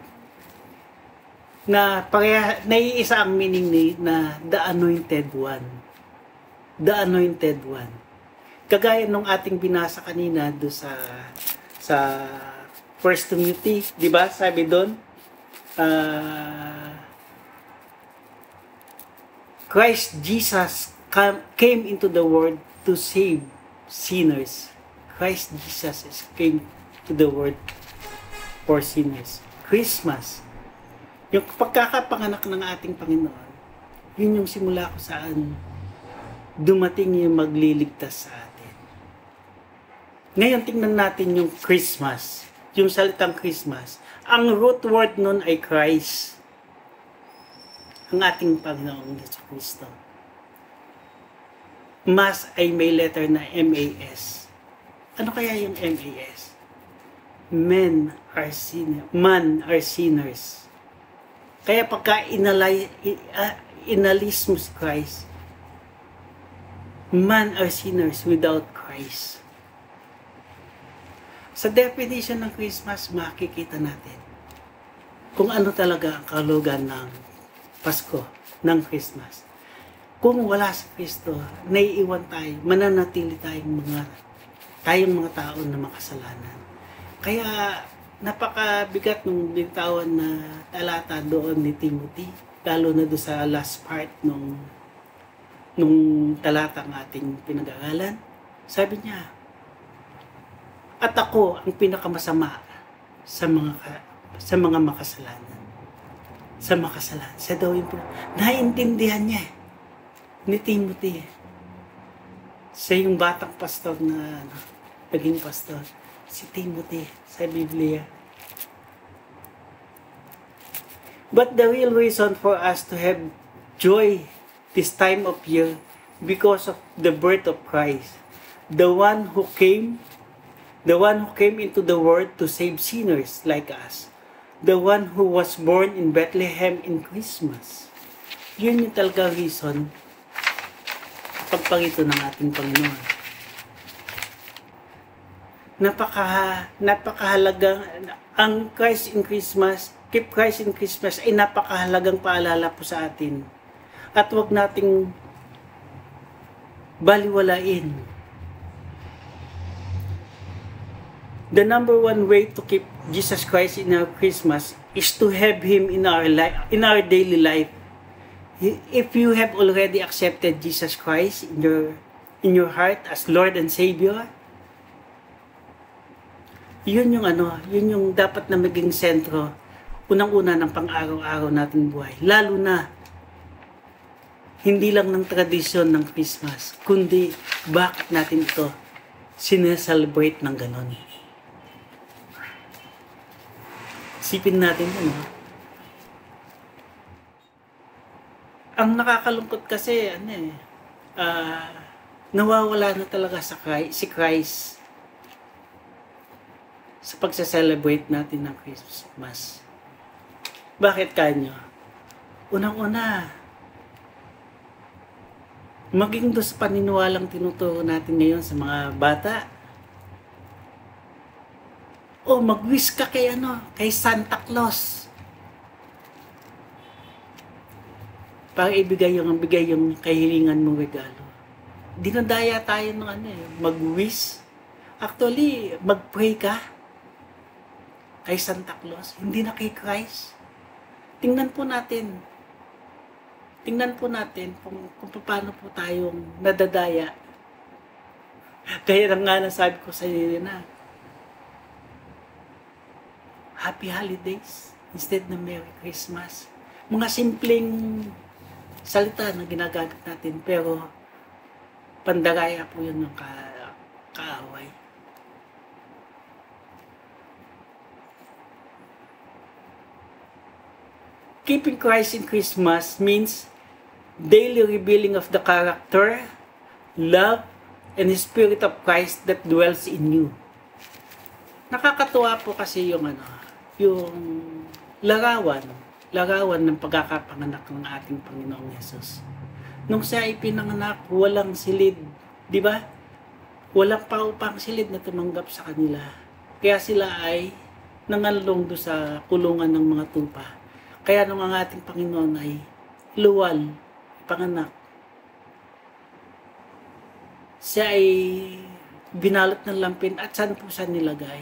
na pareha, naiisa ang meaning ni na the anointed one. The anointed one. Kagaya nung ating binasa kanina do sa sa First Timothy, di ba? Sabi doon, uh, Christ Jesus came into the world to save sinners. Christ Jesus came to the world for sinners. Christmas, yung pagkakapanganak ng ating Panginoon, yun yung simula kung saan dumating yung magliligtas sa atin. Ngayon, tingnan natin yung Christmas, yung salitang Christmas. Ang root word nun ay Christ, ang ating Panginoong Yesu Cristo. Mas ay may letter na M A S. Ano kaya yung M A S? Men are sinners. Man are sinners. Kaya pagka inalay, uh, inalis mo si Christ, man are sinners without Christ. Sa definition ng Christmas, makikita natin kung ano talaga ang kahulugan ng Pasko, ng Christmas. Kung wala si Kristo, naiiwan tayo, mananatili tayong mga, tayong mga tao na makasalanan. Kaya, napakabigat ng bitawan na talata doon ni Timothy, lalo na doon sa last part nung, nung talata ng ating pinag-aralan. Sabi niya, at ako ang pinakamasama sa mga sa mga makasalanan. Sa makasalanan. Sa daw yung naintindihan niya ni Timothy. Siya yung batang pastor na ano, naging pastor. Si Timothy sa Biblia. But the real reason for us to have joy this time of year because of the birth of Christ, the one who came, the one who came into the world to save sinners like us, the one who was born in Bethlehem in Christmas. Yun yung talaga reason pagpangito ng ating Panginoon. Napaka, napakahalagang, ang Christ in Christmas, keep Christ in Christmas ay napakahalagang paalala po sa atin. At huwag nating baliwalain. The number one way to keep Jesus Christ in our Christmas is to have Him in our life, in our daily life. If you have already accepted Jesus Christ in your in your heart as Lord and Savior, yun yung ano, yun yung dapat na maging sentro, unang-una ng pang-araw-araw nating buhay. Lalo na, hindi lang ng tradisyon ng Christmas, kundi bakit natin ito sineselebrate ng ganon. Isipin natin ano. Ang nakakalungkot kasi, ano eh, uh, nawawala na talaga sa Christ, si Christ sa pagsa-celebrate natin ng Christmas. Bakit kanyo? Unang-una, maging doon sa paniniwalang tinuturo natin ngayon sa mga bata, o mag-wish ka kay ano, kay Santa Claus. Para ibigay yung, bigay yung kahilingan mong regalo. Dinadaya tayo ng ano eh, mag-wish. Actually, mag-pray ka kay Santa Claus, hindi na kay Christ. Tingnan po natin. Tingnan po natin kung, kung paano po tayong nadadaya. Kaya nga nasabi ko sa inyo na, Happy Holidays instead ng Merry Christmas. Mga simpleng salita na ginagamit natin, pero pandaraya po yun ng ka kaaway. Keeping Christ in Christmas means daily revealing of the character, love, and the Spirit of Christ that dwells in you. Nakakatuwa po kasi yung ano, yung larawan, larawan ng pagkakapanganak ng ating Panginoong Yesus. Nung siya ay pinanganak, walang silid, di ba? Walang paupang silid na tumanggap sa kanila. Kaya sila ay nangalong do sa kulungan ng mga tupa. Kaya nung ang ating Panginoon ay luwal, panganak, siya ay binalot ng lampin at saan po siya nilagay?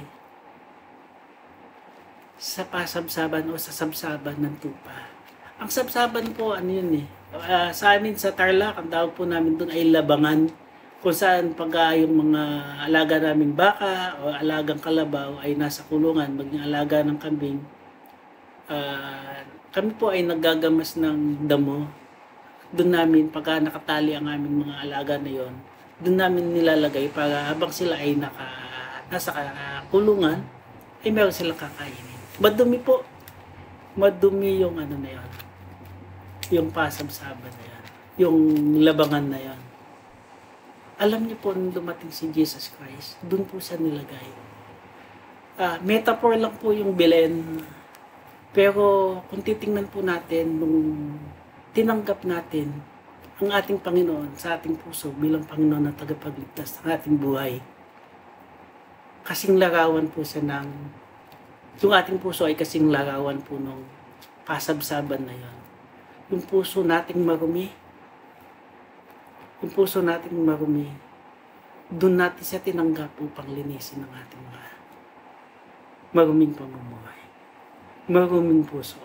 Sa pasabsaban o sa sabsaban ng tupa. Ang sabsaban po, ano yun eh, uh, sa amin sa Tarlac, ang tawag po namin doon ay labangan, kung saan pagka yung mga alaga naming baka o alagang kalabaw ay nasa kulungan, maging alaga ng kambing, uh, kami po ay naggagamas ng damo. Doon namin, pagka nakatali ang aming mga alaga na yon, doon namin nilalagay para habang sila ay naka, nasa kulungan, ay meron silang kakainin. Madumi po. Madumi yung ano na yon, yung pasabsaban na yan, yung labangan na yan. Alam niyo po, nung dumating si Jesus Christ, doon po siya nilagay. Uh, metaphor lang po yung Belen. Pero kung titingnan po natin, nung tinanggap natin ang ating Panginoon sa ating puso bilang Panginoon na tagapagligtas ng ating buhay, kasing larawan po siya ng, yung ating puso ay kasing larawan po ng pasabsaban na yon. Yung puso nating marumi, yung puso nating marumi, doon natin siya tinanggap upang linisin ng ating mga maruming pamumuhay, maruming puso.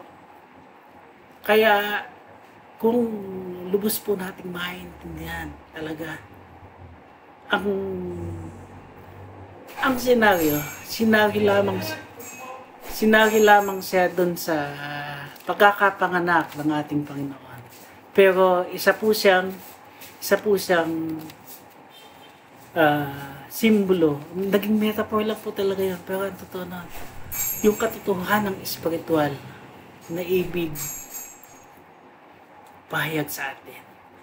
Kaya kung lubos po nating maintindihan talaga ang ang senaryo, sinari lamang sinari lamang siya doon sa pagkakapanganak ng ating Panginoon. Pero isa po siyang isa po siyang uh, simbolo. Naging metaphor lang po talaga yun. Pero ang totoo na, yung katotohanan ng espiritual na ibig pahayag sa atin.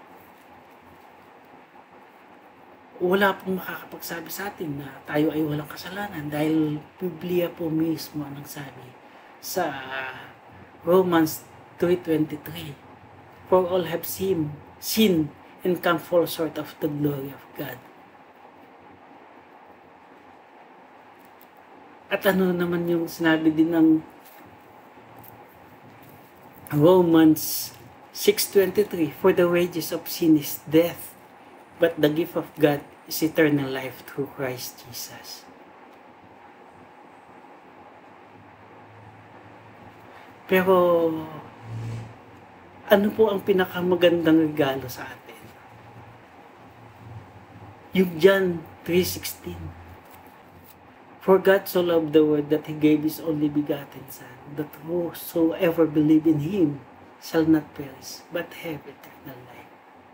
Wala pong makakapagsabi sa atin na tayo ay walang kasalanan dahil Biblia po mismo ang nagsabi sa Romans three twenty-three, for all have sinned, sinned and come fall short of the glory of God. At ano naman yung sinabi din ng Romans six twenty-three, for the wages of sin is death, but the gift of God is eternal life through Christ Jesus. Pero ano po ang pinakamagandang regalo sa atin? Yung John three sixteen. For God so loved the world that He gave His only begotten Son, that whosoever believe in Him shall not perish, but have eternal life.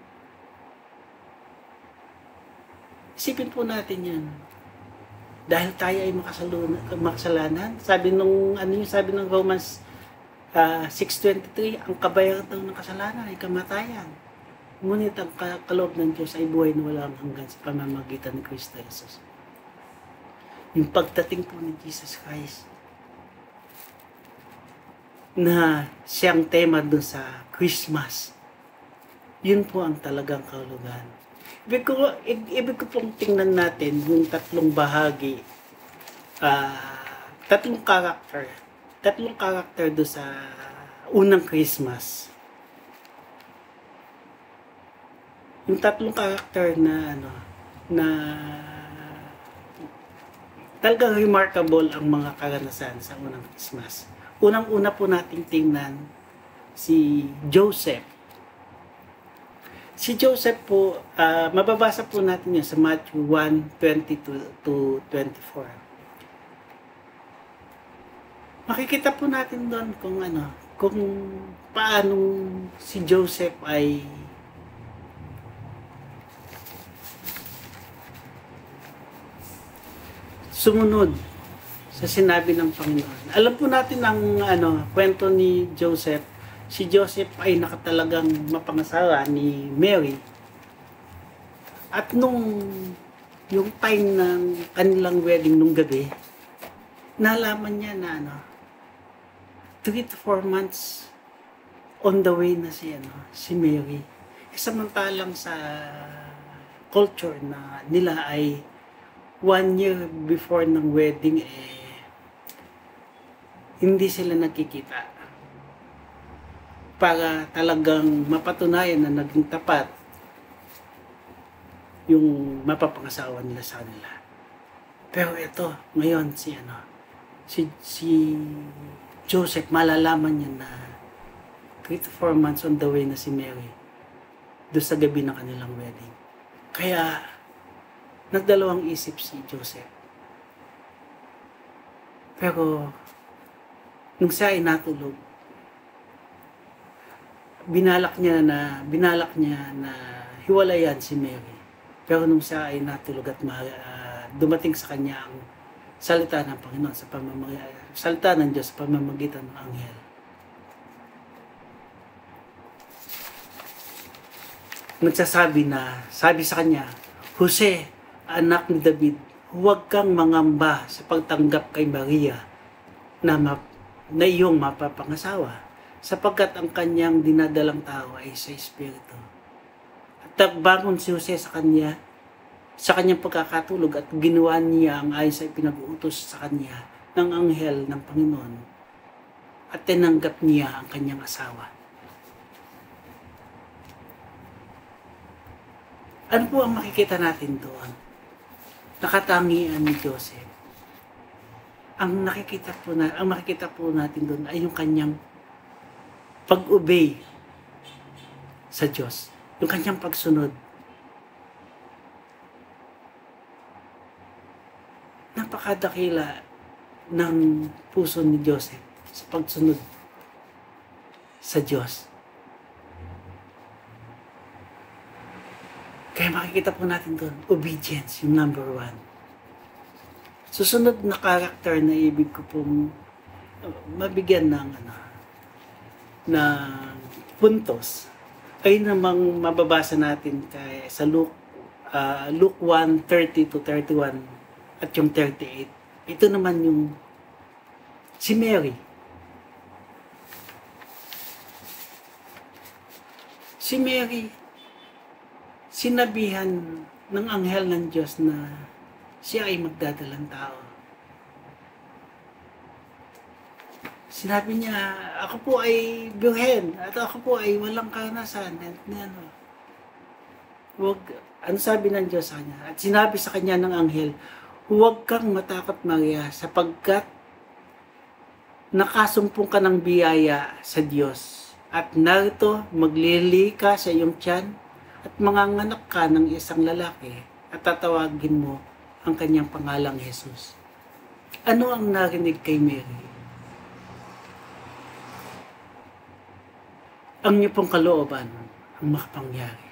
Isipin po natin yan. Dahil tayo ay makasalanan, sabi nung ano yung sabi ng Romans uh, six twenty-three, ang kabayaran daw ng kasalanan ay kamatayan. Ngunit ang kaloob ng Diyos ay buhay na walang hanggan sa pamamagitan ni Kristo Jesus. Yung pagdating po ni Jesus Christ na siyang tema doon sa Christmas, yun po ang talagang kahulugan. Ibig ko, ibig ko pong tingnan natin yung tatlong bahagi, uh, tatlong karakter, tatlong karakter doon sa unang Christmas. Yung tatlong karakter na ano, na talagang remarkable ang mga karanasan sa unang Christmas. Unang-una po nating tingnan si Joseph. Si Joseph po, uh, mababasa po natin yan sa Matthew one twenty to twenty-four. makikita po natin doon kung ano, kung paano si Joseph ay sumunod sa sinabi ng Panginoon. Alam po natin ang ano, kwento ni Joseph. Si Joseph ay nakatalagang mapangasawa ni Mary. At nung yung time ng kanilang wedding nung gabi, nalaman niya na ano, three to four months on the way na si, ano, si Mary. E samantalang sa culture na nila ay one year before ng wedding, eh, hindi sila nagkikita. Para talagang mapatunayan na naging tapat yung mapapangasawa nila sa kanila. Pero ito, ngayon si ano, si, si Joseph, malalaman niya na three to four months on the way na si Mary doon sa gabi ng kanilang wedding. Kaya nagdalawang isip si Joseph. Pero nung siya ay natulog, binalak niya na binalak niya na hiwalayan si Mary. Pero nung siya ay natulog at ma, uh, dumating sa kanya ang salita ng Panginoon sa pamamagitan salita ng Diyos sa pamamagitan ng anghel. Nagsasabi na, sabi sa kanya, Jose, anak ni David, huwag kang mangamba sa pagtanggap kay Maria na, map, na iyong mapapangasawa, sapagkat ang kanyang dinadalang tao ay sa Espiritu. At nagbangon si Jose sa kanya, sa kanyang pagkakatulog at ginawa niya ang ayon sa ipinag-uutos sa kanya ng anghel ng Panginoon at tinanggap niya ang kanyang asawa. Ano po ang makikita natin doon? Nakatangian ni Joseph. Ang nakikita po na, ang makikita po natin doon ay yung kanyang pag-obey sa Diyos, yung kanyang pagsunod. Napakadakila ng puso ni Joseph sa pagsunod sa Diyos. Kaya makikita po natin doon, obedience, yung number one. Susunod na karakter na ibig ko pong mabigyan ng ano, na puntos ay namang mababasa natin kay sa Luke uh, Luke one thirty to thirty-one at yung thirty-eight. Ito naman yung si Mary. Si Mary, sinabihan ng anghel ng Diyos na siya ay magdadalang tao. Sinabi niya, ako po ay birhen at ako po ay walang karanasan. At, ano, wag, ano sabi ng Diyos sa kanya? At sinabi sa kanya ng anghel, huwag kang matakot, Maria, sapagkat nakasumpong ka ng biyaya sa Diyos. At narito, maglili ka sa iyong tiyan at manganganak ka ng isang lalaki at tatawagin mo ang kanyang pangalang Jesus. Ano ang narinig kay Mary? Ang niyo pong kalooban ang makapangyari.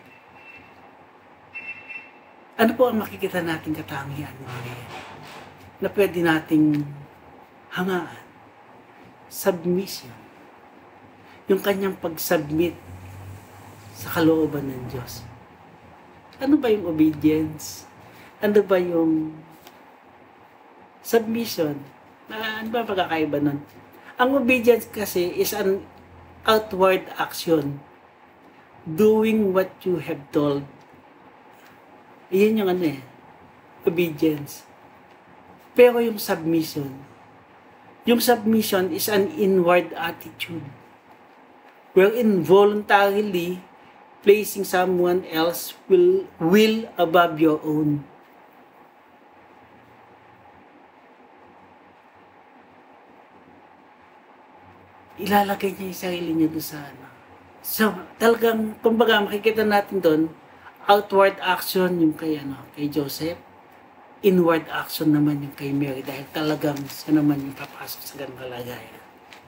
Ano po ang makikita nating katangian ni Maria na pwede nating hangaan? Submission. Yung kanyang pag-submit sa kalooban ng Diyos. Ano ba yung obedience? Ano ba yung submission? Ano ba pagkakaiba nun? Ang obedience kasi is an outward action. Doing what you have told. Iyan yung ano eh, obedience. Pero yung submission, yung submission is an inward attitude. Wherein voluntarily placing someone else will will above your own. Ilalagay niya yung sarili niya doon sa ano. So, talagang, kumbaga, makikita natin doon, outward action yung kay, ano, kay Joseph. inward action naman yung kay Mary dahil talagang siya naman yung papasok sa ganung kalagayan.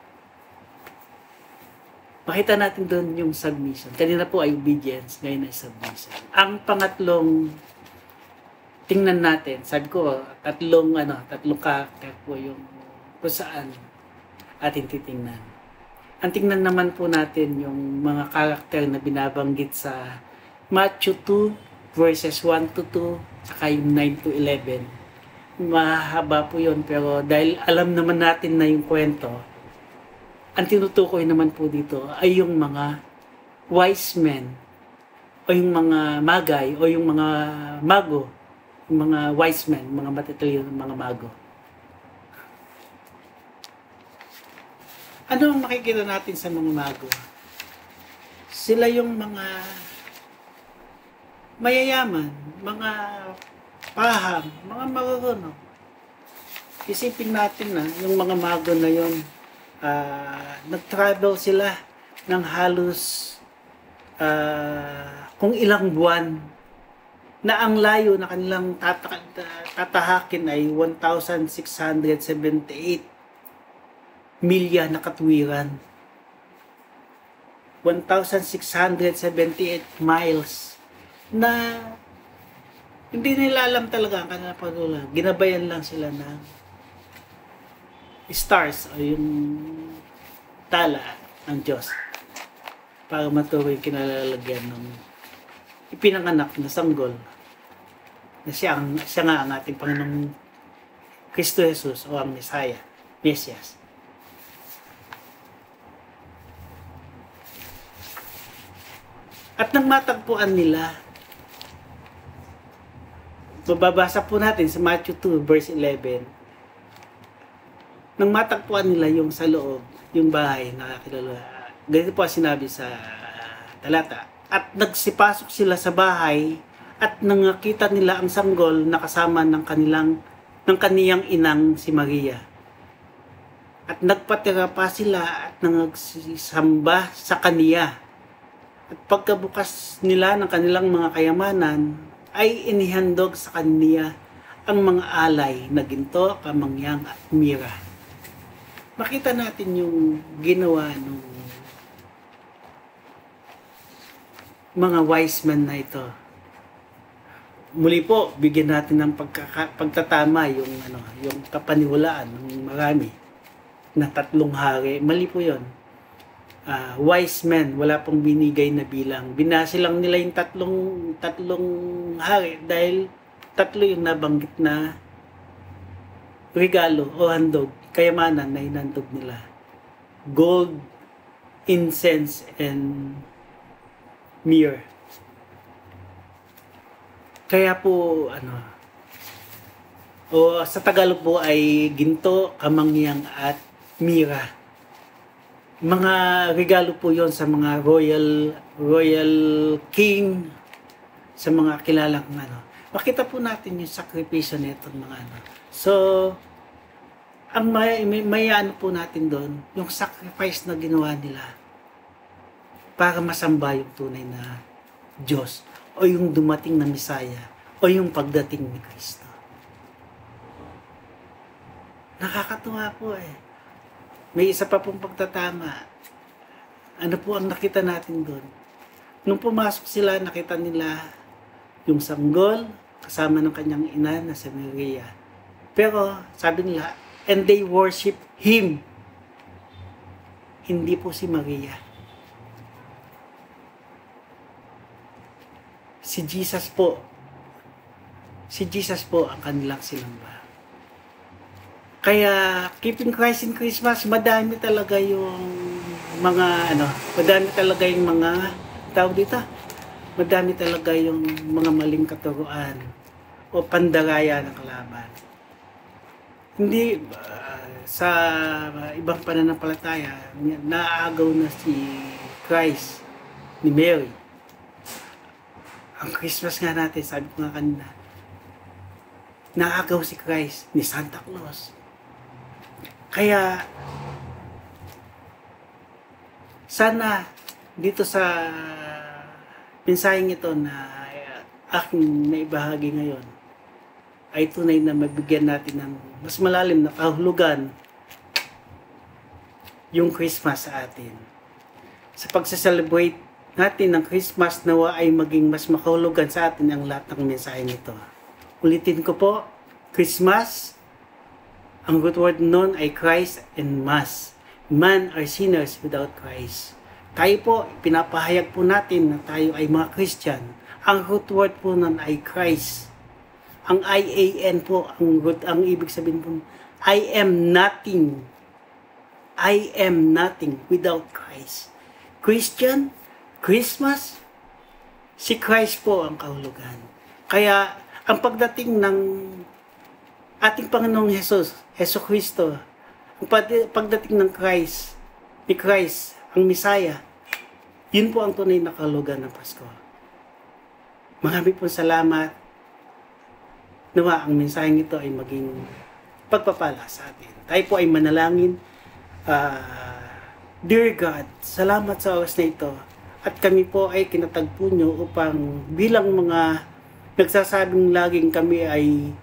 Makita natin doon yung submission. Kanina po ay obedience, ngayon ay submission. Ang pangatlong tingnan natin, sabi ko, tatlong ano, tatlong character po yung kung saan atin titingnan. Ang tingnan naman po natin yung mga character na binabanggit sa Matthew two, verses one to two, saka yung nine to eleven. Mahaba po yun, pero dahil alam naman natin na yung kwento, ang tinutukoy naman po dito ay yung mga wise men o yung mga magay o yung mga mago, yung mga wise men, mga matitalino ng mga mago. Ano ang makikita natin sa mga mago? Sila yung mga mayayaman, mga paham, mga marurunong. Isipin natin na yung mga mago na yun, Uh, nag-travel sila ng halos uh, kung ilang buwan na ang layo na kanilang tata- tatahakin ay one thousand six hundred seventy-eight milya na katwiran. one thousand six hundred seventy-eight miles na hindi nila alam talaga ang kanilang pagdula. Ginabayan lang sila ng stars o yung tala ng Diyos para maturo yung kinalalagyan ng ipinanganak na sanggol na siya, ang, siya nga ang ating Panginoong Kristo Jesus o ang Messiah, Mesias. At nang matagpuan nila, bababasa po natin sa Matthew two verse eleven, nang matagpuan nila yung sa loob, yung bahay na kilala. Ganito po ang sinabi sa talata. At nagsipasok sila sa bahay at nangakita nila ang sanggol na kasama ng kanilang ng kaniyang inang si Maria. At nagpatira pa sila at nagsisamba sa kaniya. At pagkabukas nila ng kanilang mga kayamanan, ay inihandog sa kaniya ang mga alay na ginto, kamangyang at mira. Makita natin yung ginawa ng mga wise men na ito. Muli po, bigyan natin ng pagkaka, pagtatama yung ano, yung kapaniwalaan ng marami na tatlong hari. Mali po 'yon. Uh, wise men, wala pong binigay na bilang. Binasi lang nila yung tatlong tatlong hari dahil tatlo yung nabanggit na regalo o handog, kayamanan na inandog nila. Gold, incense, and myrrh. Kaya po, ano, o sa Tagalog po ay ginto, kamangyang at mira. Mga regalo po yon sa mga royal royal king, sa mga kilalang ano. Makita po natin yung sakripisyo nitong mga ano. So, ang may, may, may ano po natin doon, yung sacrifice na ginawa nila para masamba yung tunay na Diyos o yung dumating na Misaya o yung pagdating ni Kristo. Nakakatuwa po eh. May isa pa pong pagtatama. Ano po ang nakita natin doon? Nung pumasok sila, nakita nila yung sanggol kasama ng kanyang ina na si Maria. Pero sabi nila, and they worship Him. Hindi po si Maria. Si Jesus po. Si Jesus po ang kanilang sinamba. Kaya, keeping Christ in Christmas, madami talaga yung mga, ano, madami talaga yung mga, tawag dito, madami talaga yung mga maling katuruan o pandaraya ng kalaban. Hindi, uh, sa ibang pananampalataya, naaagaw na si Christ ni Mary. Ang Christmas nga natin, sabi ko nga kanina, naagaw si Christ ni Santa Claus. Kaya, sana dito sa mensaheng ito na aking naibahagi ngayon, ay tunay na mabigyan natin ng mas malalim na kahulugan yung Christmas sa atin. Sa pagsa-celebrate natin ng Christmas, nawa ay maging mas makahulugan sa atin ang lahat ng mensahe nito. Ulitin ko po, Christmas, ang root word nun ay Christ and Mass. Man are sinners without Christ. Tayo po, pinapahayag po natin na tayo ay mga Christian. Ang root word po nun ay Christ. Ang I A N po, ang root, ang ibig sabihin po, I am nothing. I am nothing without Christ. Christian, Christmas, si Christ po ang kahulugan. Kaya, ang pagdating ng ating Panginoong Jesus, Heso Kristo, ang pagdating ng Christ, ni Christ, ang Messiah, yun po ang tunay na kahulugan ng Pasko. Marami pong salamat. Nawa ang mensaheng ito ay maging pagpapala sa atin. Tayo po ay manalangin. Uh, Dear God, salamat sa oras na ito. At kami po ay kinatagpo nyo upang bilang mga nagsasabing laging kami ay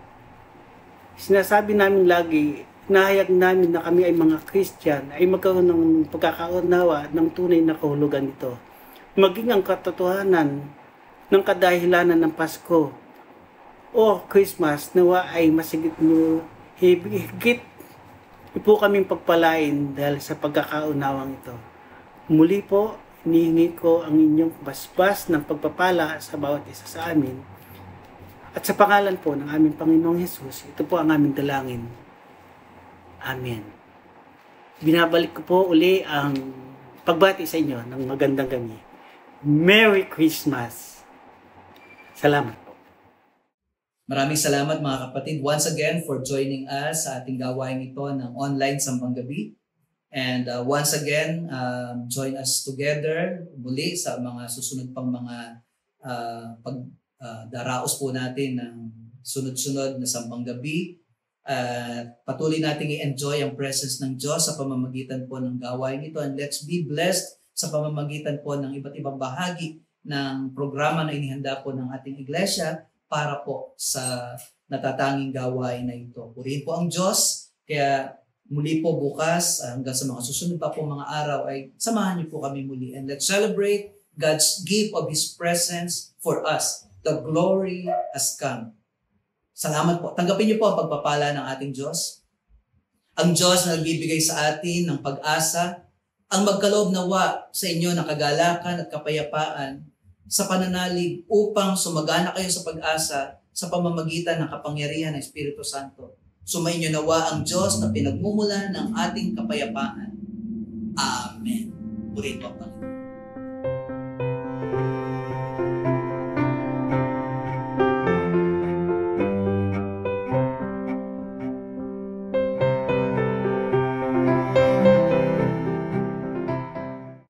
sinasabi namin lagi, nahayag namin na kami ay mga Christian, ay magkaroon ng pagkakaunawa ng tunay na kahulugan nito. Maging ang katotohanan ng kadahilanan ng Pasko o Christmas, nawa ay masigit mo higit po kaming pagpalain dahil sa pagkakaunawang ito. Muli po, hinihingi ko ang inyong basbas ng pagpapala sa bawat isa sa amin. At sa pangalan po ng aming Panginoong Hesus, ito po ang aming dalangin. Amen. Binabalik ko po uli ang pagbati sa inyo ng magandang gabi. Merry Christmas! Salamat po. Maraming salamat mga kapatid once again for joining us sa ating gawain ito ng online Sambang Gabi. And uh, once again, um, join us together muli sa mga susunod pang mga uh, pagdaraos uh, po natin ng sunod-sunod na Sambang Gabi. Uh, patuloy nating i-enjoy ang presence ng Diyos sa pamamagitan po ng gawain ito. And let's be blessed sa pamamagitan po ng iba't ibang bahagi ng programa na inihanda po ng ating iglesia para po sa natatanging gawain na ito. Purihin po ang Diyos, kaya muli po bukas hanggang sa mga susunod pa po mga araw ay samahan niyo po kami muli. And let's celebrate God's gift of His presence for us. The glory has come. Salamat po. Tanggapin niyo po ang pagpapala ng ating Diyos. Ang Diyos na nagbibigay sa atin ng pag-asa, ang magkaloob nawa sa inyo ng kagalakan at kapayapaan sa pananalig upang sumagana kayo sa pag-asa sa pamamagitan ng kapangyarihan ng Espiritu Santo. Sumainyo nawa ang Diyos na pinagmumulan ng ating kapayapaan. Amen. Purihin po ang Panginoon.